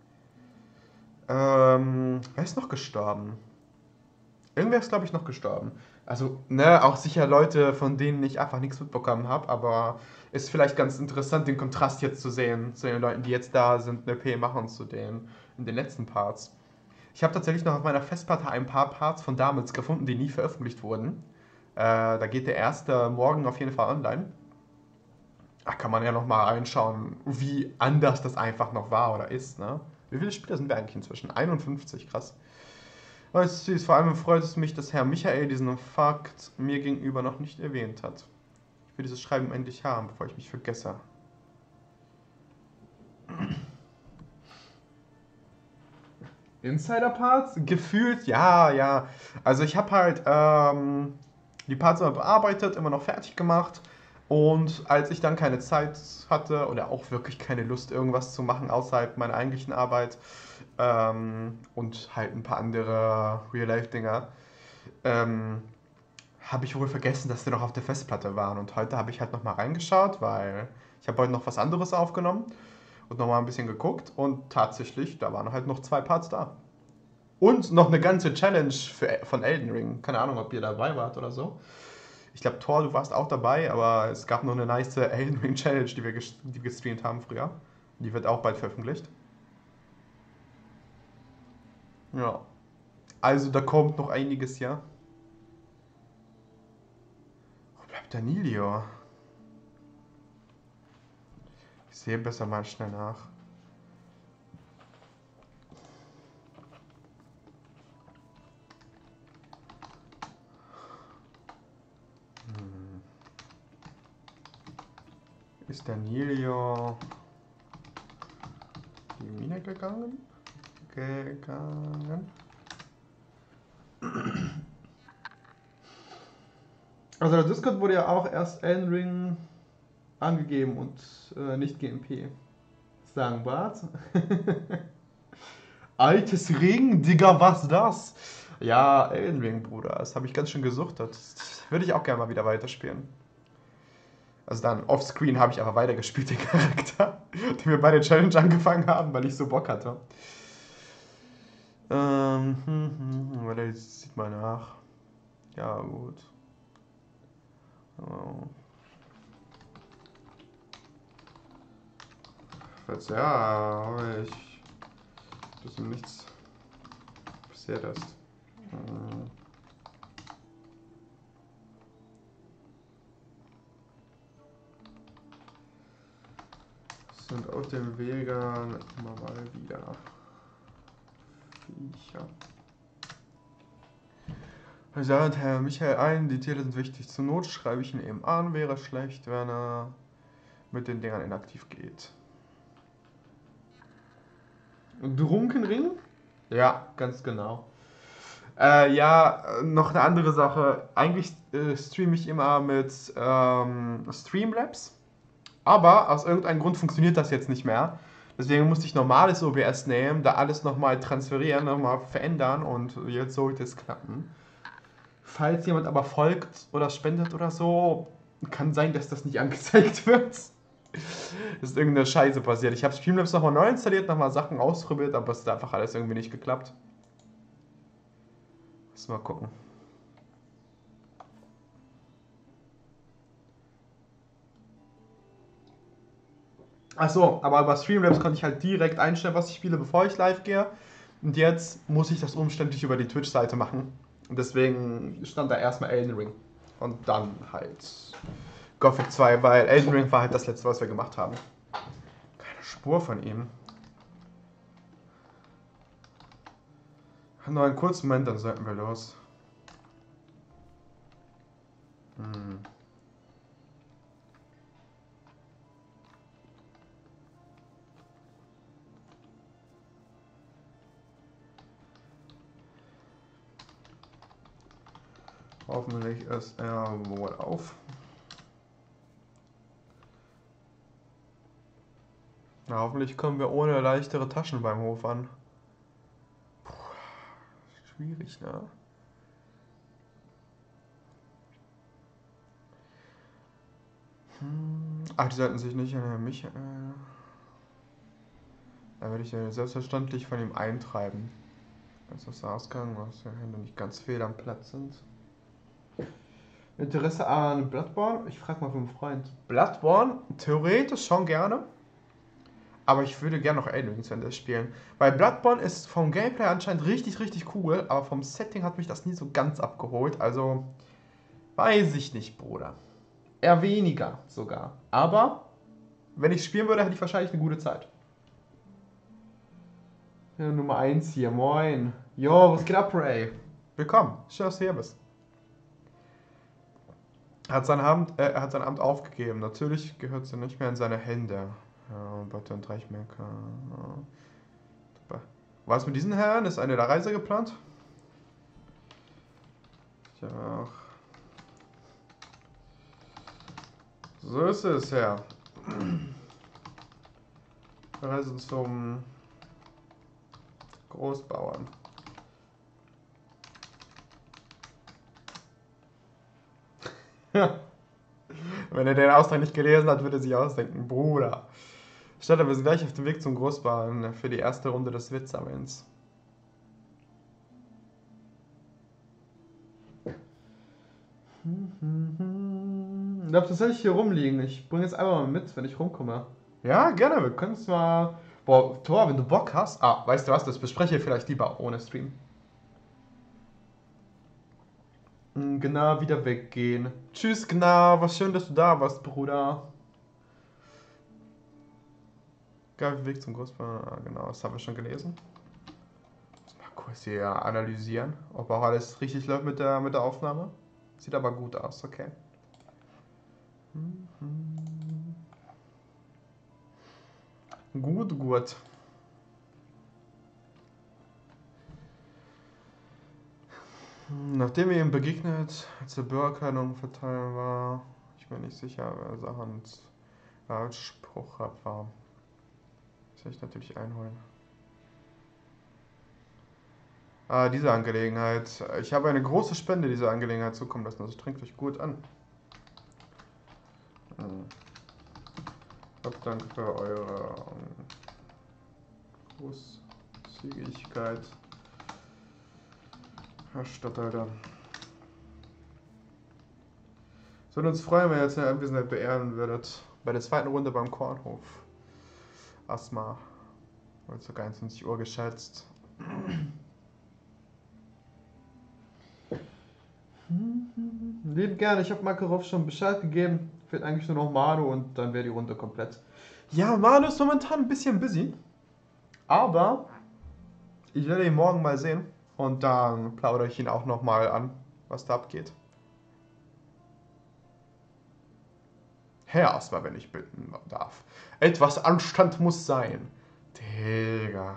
Ähm, wer ist noch gestorben? Irgendwer ist, glaube ich, noch gestorben. Also, ne, auch sicher Leute, von denen ich einfach nichts mitbekommen habe, aber ist vielleicht ganz interessant, den Kontrast jetzt zu sehen, zu den Leuten, die jetzt da sind, eine P machen und zu denen in den letzten Parts. Ich habe tatsächlich noch auf meiner Festplatte ein paar Parts von damals gefunden, die nie veröffentlicht wurden. Äh, da geht der erste morgen auf jeden Fall online. Da kann man ja noch mal reinschauen, wie anders das einfach noch war oder ist, ne? Wie viele Spieler sind wir eigentlich inzwischen? einundfünfzig, krass. Aber es ist süß. Vor allem freut es mich, dass Herr Michael diesen Fakt mir gegenüber noch nicht erwähnt hat. Ich will dieses Schreiben endlich haben, bevor ich mich vergesse. Insider-Parts? Gefühlt, ja, ja. Also ich habe halt ähm, die Parts immer bearbeitet, immer noch fertig gemacht. Und als ich dann keine Zeit hatte oder auch wirklich keine Lust, irgendwas zu machen außerhalb meiner eigentlichen Arbeit ähm, und halt ein paar andere Real-Life-Dinger, ähm, habe ich wohl vergessen, dass die noch auf der Festplatte waren. Und heute habe ich halt nochmal reingeschaut, weil ich habe heute noch was anderes aufgenommen und nochmal ein bisschen geguckt. Und tatsächlich, da waren halt noch zwei Parts da. Und noch eine ganze Challenge für, von Elden Ring. Keine Ahnung, ob ihr dabei wart oder so. Ich glaube, Thor, du warst auch dabei, aber es gab noch eine nice Elden Ring Challenge, die wir, ges- die wir gestreamt haben früher. Die wird auch bald veröffentlicht. Ja. Also da kommt noch einiges, ja. Wo bleibt Danilio? Ich sehe besser mal schnell nach. Hm. Ist Danilio in die Mine gegangen? Gegangen? Also der Discord wurde ja auch erst Elden Ring angegeben und äh, nicht G M P. Sagen Bart. Altes Ring, Digga, was das? Ja, Elden Ring, Bruder, das habe ich ganz schön gesuchtet. Das würde ich auch gerne mal wieder weiterspielen. Also dann offscreen habe ich aber weitergespielt, den Charakter, den wir bei der Challenge angefangen haben, weil ich so Bock hatte. Ähm, hm, hm, hm, warte, jetzt sieht mal nach. Ja, gut. Oh. Jetzt, ja, habe ich bisschen nichts passiert ist. Hm. Sind auf dem Wege immer mal wieder Viecher. Er sagt Herr Michael ein, die Tiere sind wichtig. Zur Not schreibe ich ihn eben an. Wäre schlecht, wenn er mit den Dingern inaktiv geht. Drunkenring? Ja, ganz genau. Äh, ja, noch eine andere Sache. Eigentlich äh, streame ich immer mit ähm, Streamlabs. Aber aus irgendeinem Grund funktioniert das jetzt nicht mehr. Deswegen musste ich normales O B S nehmen, da alles nochmal transferieren, nochmal verändern und jetzt sollte es klappen. Falls jemand aber folgt oder spendet oder so, kann sein, dass das nicht angezeigt wird. Ist irgendeine Scheiße passiert. Ich habe Streamlabs nochmal neu installiert, nochmal Sachen ausprobiert, aber es hat einfach alles irgendwie nicht geklappt. Lass mal gucken. Achso, aber bei Streamlabs konnte ich halt direkt einstellen, was ich spiele, bevor ich live gehe. Und jetzt muss ich das umständlich über die Twitch-Seite machen. Und deswegen stand da erstmal Elden Ring. Und dann halt Gothic zwei, weil Elden Ring war halt das letzte, was wir gemacht haben. Keine Spur von ihm. Noch einen kurzen Moment, dann sollten wir los. Hm. Hoffentlich ist er wohl auf. Na, hoffentlich kommen wir ohne leichtere Taschen beim Hof an. Puh, schwierig, ne? Hm. Ach, die sollten sich nicht an mich. Äh, da werde ich ja selbstverständlich von ihm eintreiben. Das ist der Ausgang, was ja Hände nicht ganz fehl am Platz sind. Interesse an Bloodborne? Ich frage mal für einen Freund. Bloodborne? Theoretisch schon gerne. Aber ich würde gerne noch Elden Ring zu Ende spielen. Weil Bloodborne ist vom Gameplay anscheinend richtig, richtig cool. Aber vom Setting hat mich das nie so ganz abgeholt. Also, weiß ich nicht, Bruder. Eher weniger sogar. Aber, wenn ich spielen würde, hätte ich wahrscheinlich eine gute Zeit. Ja, Nummer eins hier, moin. Jo, was geht ab, Ray? Willkommen, schön, dass du hier bist. Er hat sein Amt, äh, er hat sein Amt aufgegeben. Natürlich gehört sie nicht mehr in seine Hände. Ja, Butter und Reichmerker. Ja. Was mit diesen Herren? Ist eine Reise geplant? Ja. So ist es, ja. Wir reisen zum Großbauern. Wenn er den Austrag nicht gelesen hat, würde er sich ausdenken, Bruder. Statt, wir sind gleich auf dem Weg zum Großbauern für die erste Runde des Witzsammelns. Ich glaube, das soll ich hier rumliegen. Ich bringe jetzt einfach mal mit, wenn ich rumkomme. Ja, gerne. Wir können es mal. Boah, Thor, wenn du Bock hast. Ah, weißt du was? Das bespreche ich vielleicht lieber ohne Stream. Genau, wieder weggehen. Tschüss, Gna. Was schön, dass du da warst, Bruder. Geil, Weg zum Großbauern. Ah, genau, das haben wir schon gelesen. Mal kurz hier analysieren, ob auch alles richtig läuft mit der, mit der Aufnahme. Sieht aber gut aus, okay. Gut, gut. Nachdem ihr ihm begegnet, als der Bürgerkleidung verteilen war, ich bin nicht sicher, wer Sachans als Spruch war. Das soll ich natürlich einholen. Ah, diese Angelegenheit. Ich habe eine große Spende dieser Angelegenheit zukommen lassen, also strengt euch gut an. Hm. Danke für eure Großzügigkeit, Herr Statthalter. Es würde uns freuen, wenn ihr jetzt eine Anwesenheit beehren würdet. Bei der zweiten Runde beim Kornhof. Asthma. Wurde ca. einundzwanzig Uhr geschätzt. Lieb gerne, ich habe Makarov schon Bescheid gegeben. Fehlt eigentlich nur noch Manu und dann wäre die Runde komplett. Ja, Manu ist momentan ein bisschen busy. Aber ich werde ihn morgen mal sehen. Und dann plaudere ich ihn auch nochmal an, was da abgeht. Herr erstmal, wenn ich bitten darf. Etwas Anstand muss sein. Digga.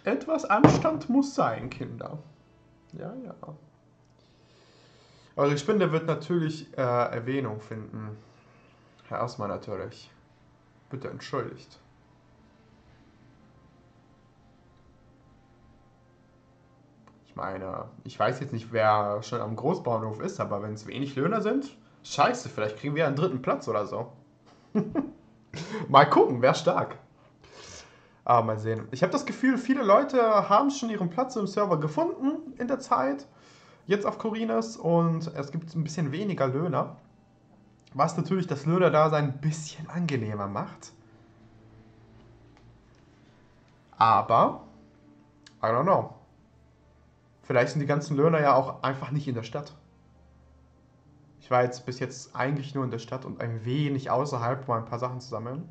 Etwas Anstand muss sein, Kinder. Ja, ja. Eure Spinde wird natürlich äh, Erwähnung finden. Erstmal natürlich. Bitte entschuldigt. Ich meine, ich weiß jetzt nicht, wer schon am Großbauernhof ist, aber wenn es wenig Löhner sind, scheiße, vielleicht kriegen wir einen dritten Platz oder so. Mal gucken, wer stark. Aber mal sehen. Ich habe das Gefühl, viele Leute haben schon ihren Platz im Server gefunden in der Zeit. Jetzt auf Corinas und es gibt ein bisschen weniger Löhner. Was natürlich das Löhner-Dasein ein bisschen angenehmer macht. Aber, I don't know. Vielleicht sind die ganzen Löhner ja auch einfach nicht in der Stadt. Ich war jetzt bis jetzt eigentlich nur in der Stadt und ein wenig außerhalb, um ein paar Sachen zu sammeln.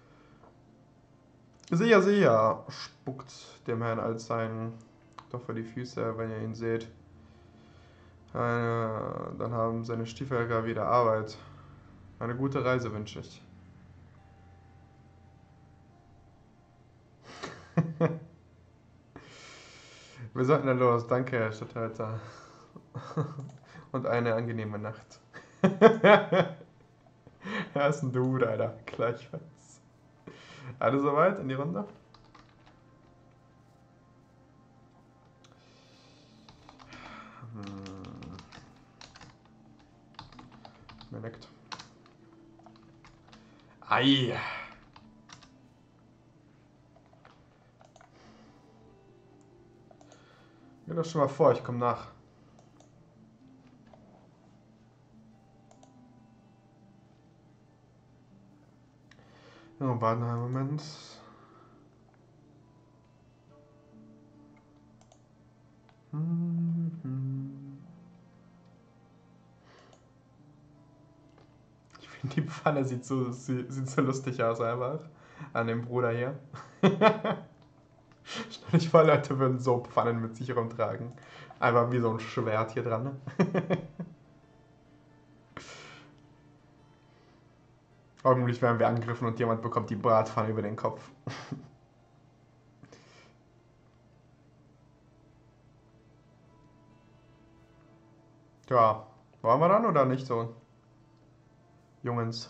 Sicher, sicher, spuckt dem Herrn als sein doch vor die Füße, wenn ihr ihn seht. Eine, dann haben seine Stiefel wieder Arbeit. Eine gute Reise wünsche ich. Wir sollten dann los. Danke, Herr Statthalter. Und eine angenehme Nacht. Er ist ein Dude, Alter. Gleichfalls. Alle soweit in die Runde? Hm. Mir leckt. Ei. Geh doch schon mal vor, ich komm nach. Ja, warten einen Moment. Ich finde, die Pfanne sieht so, sie- sieht so lustig aus einfach. An dem Bruder hier. Stell dich vor, Leute würden so Pfannen mit sich rumtragen. Einfach wie so ein Schwert hier dran. Hoffentlich werden wir angegriffen und jemand bekommt die Bratpfanne über den Kopf. Ja, wollen wir dann oder nicht so? Jungens.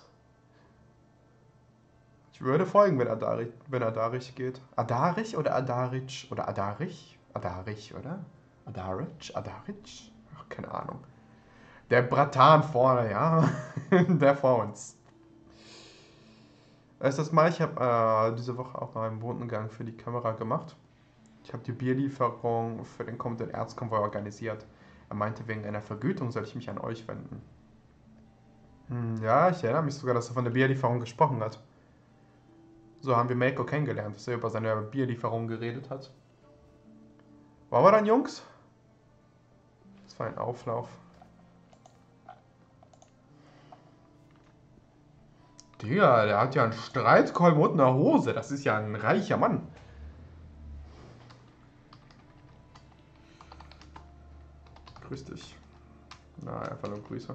Ich würde folgen, wenn Adarich, wenn Adarich geht. Adarich oder Adarich? Oder Adarich? Adarich, oder? Adarich? Adarich? Ach, keine Ahnung. Der Bratan vorne, ja. Der vor uns. Erstes Mal, ich habe äh, diese Woche auch noch einen Bodengang für die Kamera gemacht. Ich habe die Bierlieferung für den kommenden Erzkonvoi organisiert. Er meinte, wegen einer Vergütung soll ich mich an euch wenden. Hm, ja, ich erinnere mich sogar, dass er von der Bierlieferung gesprochen hat. So haben wir Mako kennengelernt, dass er über seine Bierlieferung geredet hat. Wollen wir dann, Jungs? Das war ein Auflauf. Digga, der hat ja einen Streitkolben und eine Hose. Das ist ja ein reicher Mann. Grüß dich. Na, einfach nur Grüße.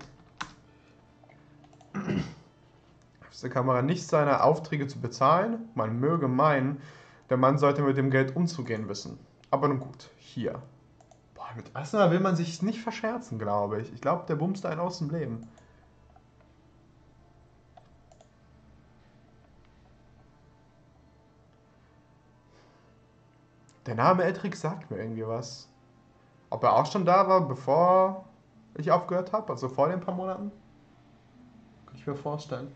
Ist der Kamera nicht seine Aufträge zu bezahlen? Man möge meinen, der Mann sollte mit dem Geld umzugehen wissen. Aber nun gut, hier. Boah, mit Asna will man sich nicht verscherzen, glaube ich. Ich glaube, der bumst einen aus dem Leben. Der Name Edric sagt mir irgendwie was. Ob er auch schon da war, bevor ich aufgehört habe, also vor den paar Monaten? Kann ich mir vorstellen.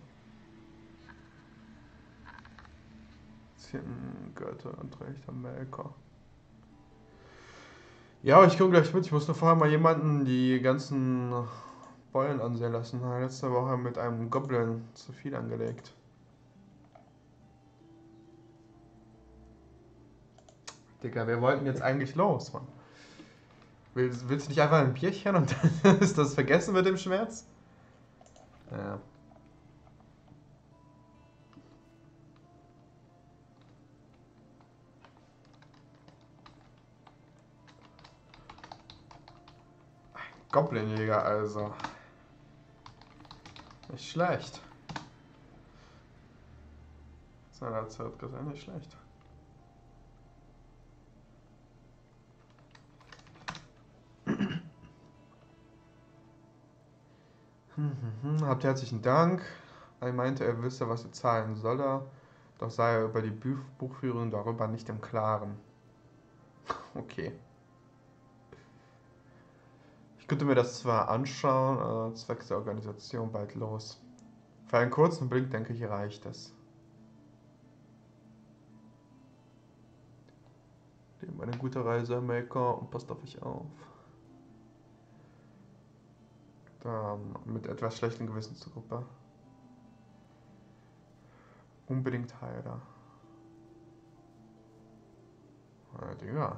Götter und rechter Melker. Ja, ich komme gleich mit. Ich muss nur vorher mal jemanden die ganzen Beulen ansehen lassen. Letzte Woche mit einem Goblin zu viel angelegt. Digga, wir wollten jetzt eigentlich los, Mann. Willst, willst du nicht einfach ein Bierchen und dann ist das vergessen mit dem Schmerz? Ja. Goblinjäger also. Nicht schlecht. Seiner Zeit gesehen, nicht schlecht. Mhm, habt herzlichen Dank. Er meinte, er wisse, was er zahlen solle, doch sei er über die Buch Buchführung darüber nicht im Klaren. Okay. Ich könnte mir das zwar anschauen, äh, zwecks der Organisation bald los. Für einen kurzen Blick, denke ich, reicht es. Nehmt eine gute Reise, Maker, und passt auf euch auf. Dann mit etwas schlechtem Gewissen zur Gruppe. Unbedingt Heiler. Ja, Digga.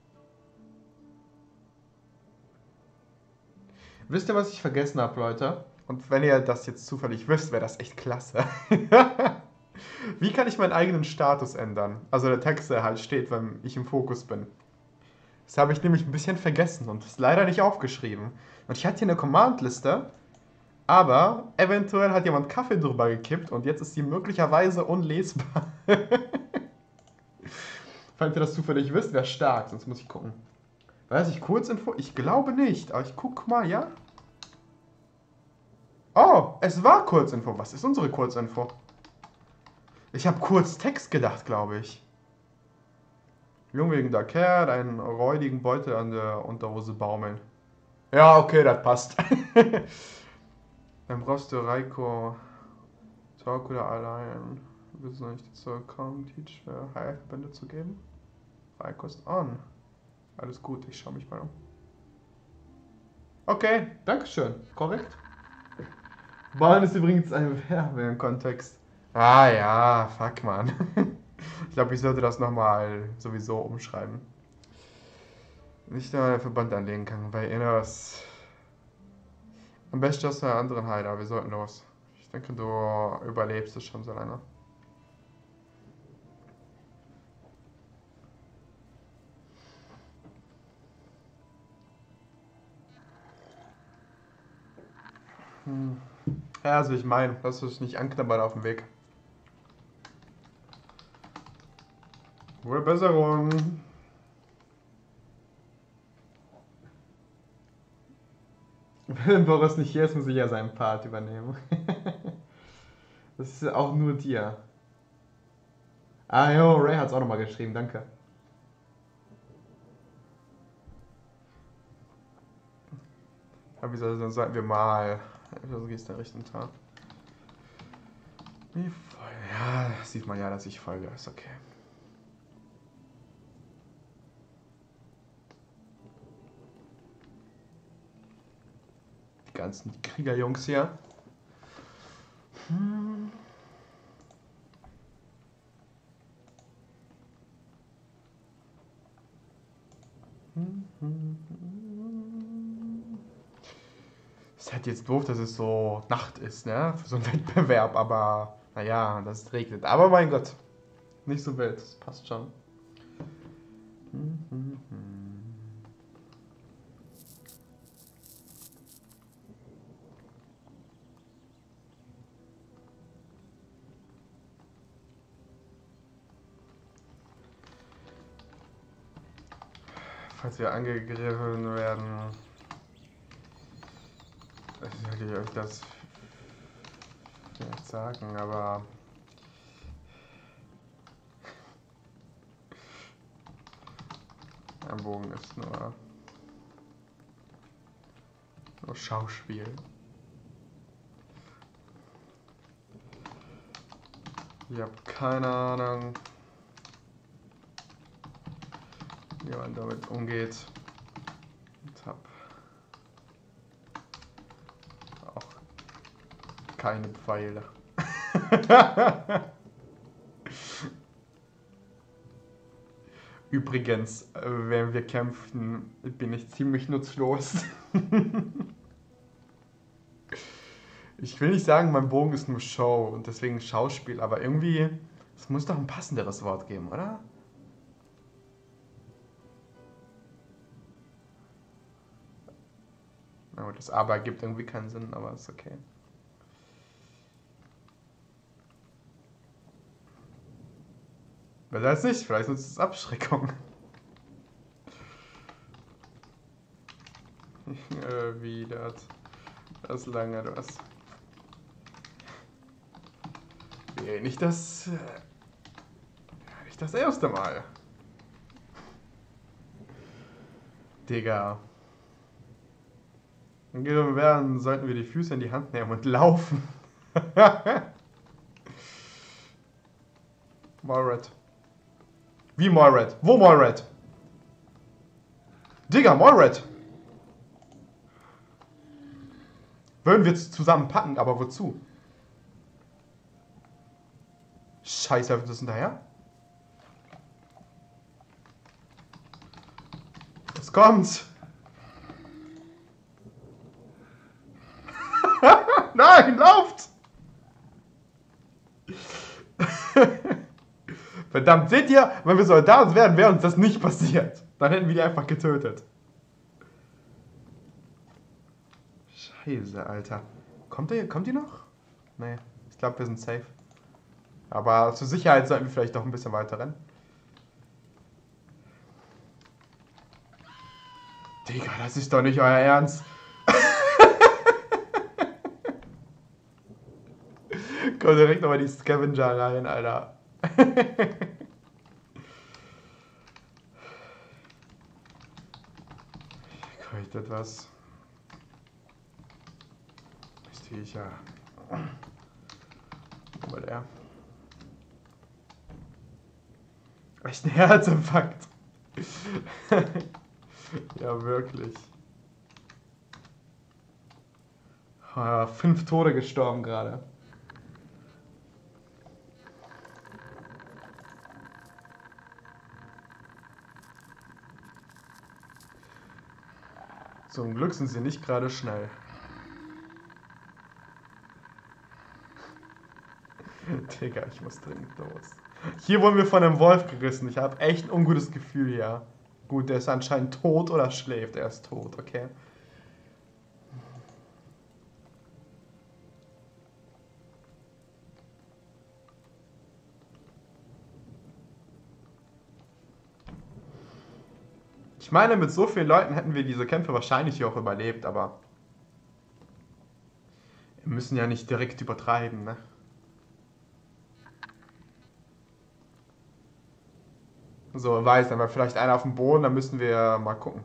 Wisst ihr, was ich vergessen habe, Leute? Und wenn ihr das jetzt zufällig wisst, wäre das echt klasse. Wie kann ich meinen eigenen Status ändern? Also der Text, der halt steht, wenn ich im Fokus bin. Das habe ich nämlich ein bisschen vergessen und ist leider nicht aufgeschrieben. Und ich hatte hier eine Command-Liste, aber eventuell hat jemand Kaffee drüber gekippt und jetzt ist sie möglicherweise unlesbar. Falls ihr das zufällig wisst, wäre stark, sonst muss ich gucken. Weiß ich, Kurzinfo? Ich glaube nicht, aber ich guck mal, ja? Oh, es war Kurzinfo. Was ist unsere Kurzinfo? Ich habe Kurztext gedacht, glaube ich. Jungwegender Kerl, einen räudigen Beutel an der Unterhose baumeln. Ja, okay, das passt. Dann brauchst du Reiko Talk oder allein. Du bist noch nicht dazu gekommen, Teach für Heilverbände zu geben. Reiko ist on. Alles gut, ich schaue mich mal um. Okay, dankeschön. Korrekt. Bahn ist übrigens ein Verb im Kontext. Ah ja, fuck man. Ich glaube, ich sollte das nochmal sowieso umschreiben. Nicht nur einen Verband anlegen kann, weil Inners. Am besten aus einer anderen Heiler, wir sollten los. Ich denke, du überlebst es schon so lange. Hm. Ja, also ich meine, lass uns nicht anknabbern auf dem Weg. Gute Besserung. Wenn Boris nicht hier ist, muss ich ja seinen Part übernehmen. Das ist ja auch nur dir. Ah jo, Ray hat es auch nochmal geschrieben, danke. Aber wieso, dann sollten wir mal. Also gehst du den richtigen Tag. Wie voll. Ja, sieht man ja, dass ich folge. Ist okay. Die ganzen Kriegerjungs hier. Hm. Ist halt jetzt doof, dass es so Nacht ist, ne? Für so einen Wettbewerb, aber naja, das regnet. Aber mein Gott, nicht so wild, das passt schon. Falls wir angegriffen werden, ich will euch das vielleicht sagen, aber ein Bogen ist nur, nur Schauspiel. Ich habe keine Ahnung, wie man damit umgeht. Und habe auch keine Pfeile. Übrigens, wenn wir kämpfen, bin ich ziemlich nutzlos. Ich will nicht sagen, mein Bogen ist nur Show und deswegen Schauspiel, aber irgendwie, es muss doch ein passenderes Wort geben, oder? Na gut, das Aber gibt irgendwie keinen Sinn, aber ist okay. Wer weiß nicht, vielleicht nutzt es Abschreckung. Erwidert. Das lange etwas. Nee, nicht das... Nicht das erste Mal. Digga. Werden sollten wir die Füße in die Hand nehmen und laufen. Moirad. Wie Moirad? Wo Moirad? Digga, Moirad! Würden wir zusammen packen, aber wozu? Scheiße, läuft das hinterher? Es kommt! Nein, lauft! Verdammt, seht ihr, wenn wir Soldaten wären, wäre uns das nicht passiert. Dann hätten wir die einfach getötet. Scheiße, Alter. Kommt die, kommt die noch? Nee, ich glaube, wir sind safe. Aber zur Sicherheit sollten wir vielleicht doch ein bisschen weiter rennen. Digga, das ist doch nicht euer Ernst. Kommt direkt nochmal die Scavenger rein, Alter. Kann ich das was? Ist die ich ja. Wo war der? Echt ein Herzinfarkt. Ja, wirklich. Oh, fünf Tode gestorben gerade. Zum Glück sind sie nicht gerade schnell. Digga, ich muss dringend los. Hier wurden wir von einem Wolf gerissen. Ich habe echt ein ungutes Gefühl hier. Gut, der ist anscheinend tot oder schläft. Er ist tot, okay. Ich meine, mit so vielen Leuten hätten wir diese Kämpfe wahrscheinlich hier auch überlebt, aber wir müssen ja nicht direkt übertreiben, ne? So, weiß, dann war vielleicht einer auf dem Boden, dann müssen wir mal gucken.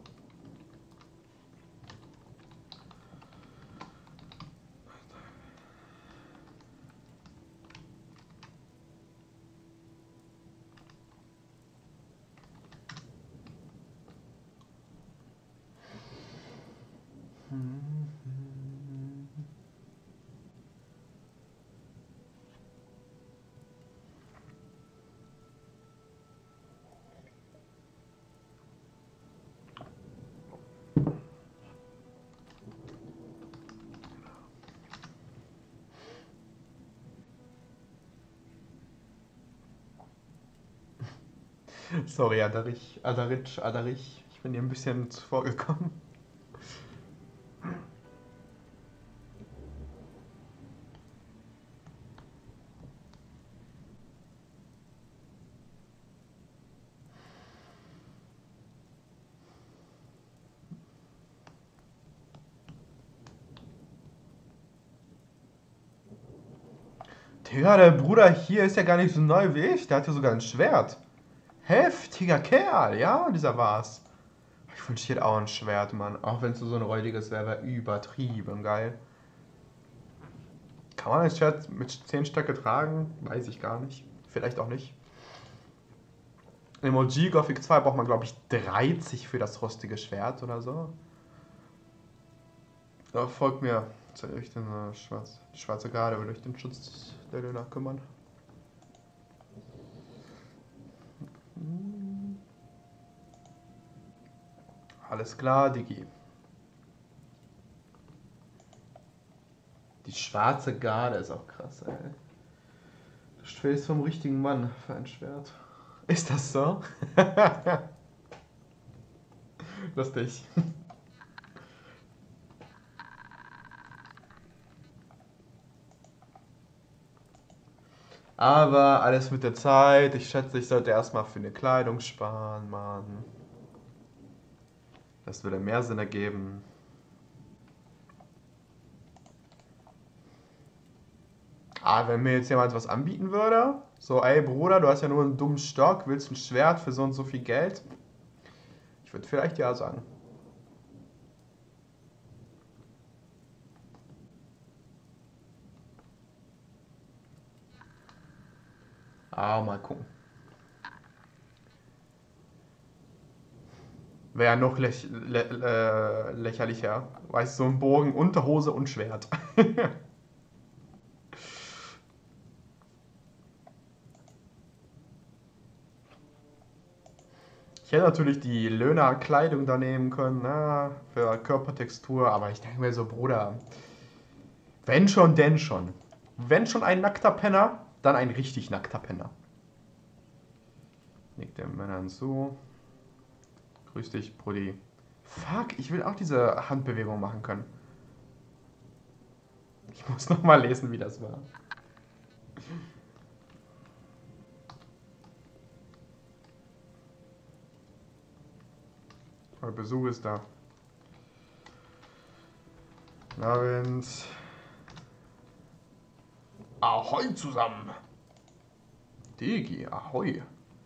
Sorry, Adarich, Adarich, Adarich. Ich bin dir ein bisschen zuvor gekommen. Digga, der Bruder hier ist ja gar nicht so neu wie ich. Der hat ja sogar ein Schwert. Heftiger Kerl, ja, dieser war's. Ich wünsche, ich hätte auch ein Schwert, Mann. Auch wenn es so ein räudiges wäre, wäre übertrieben geil. Kann man ein Schwert mit zehn Stöcke tragen? Weiß ich gar nicht. Vielleicht auch nicht. Im O G Gothic zwei braucht man, glaube ich, dreißig für das rostige Schwert oder so. Da folgt mir. Soll ich den äh, Schwarz, die schwarze Garde will durch den Schutz der Döner kümmern. Alles klar, Digi. Die schwarze Garde ist auch krass, ey. Du stehst vom richtigen Mann für ein Schwert. Ist das so? Lustig. Aber alles mit der Zeit. Ich schätze, ich sollte erstmal für eine Kleidung sparen, Mann. Das würde mehr Sinn ergeben. Ah, wenn mir jetzt jemand was anbieten würde, so, ey Bruder, du hast ja nur einen dummen Stock, willst ein Schwert für so und so viel Geld? Ich würde vielleicht ja sagen. Ah, mal gucken. Wäre ja noch läch lä äh, lächerlicher. Weißt du, so ein Bogen, Unterhose und Schwert. Ich hätte natürlich die Löhner-Kleidung da nehmen können, na, für Körpertextur, aber ich denke mir so, Bruder, wenn schon, denn schon. Wenn schon ein nackter Penner, dann ein richtig nackter Penner. Nickt den Männern zu. Grüß dich, Brudi. Fuck, ich will auch diese Handbewegung machen können. Ich muss nochmal lesen, wie das war. Der Besuch ist da. Guten Abend. Ahoi zusammen. Digi, ahoi.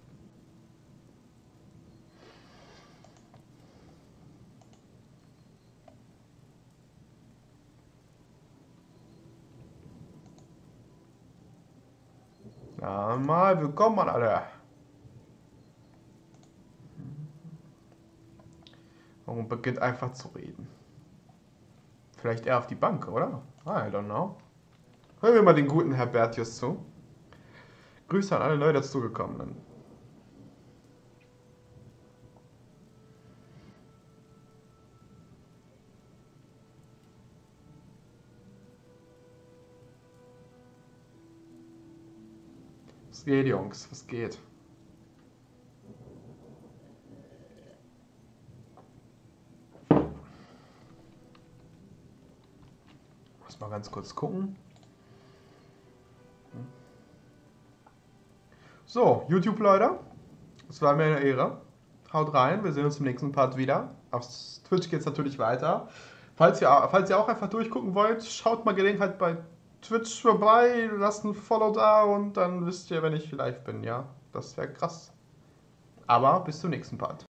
Na mal, willkommen an alle. Und beginnt einfach zu reden. Vielleicht eher auf die Bank, oder? I don't know. Hören wir mal den guten Herr Bertius zu. Grüße an alle neu dazugekommenen. Was geht, Jungs? Was geht? Muss mal ganz kurz gucken. So, YouTube, Leute. Es war mir eine Ehre. Haut rein, wir sehen uns im nächsten Part wieder. Auf Twitch geht es natürlich weiter. Falls ihr, falls ihr auch einfach durchgucken wollt, schaut mal Gelegenheit bei Twitch vorbei, lasst ein Follow da und dann wisst ihr, wenn ich live bin, ja. Das wäre krass. Aber bis zum nächsten Part.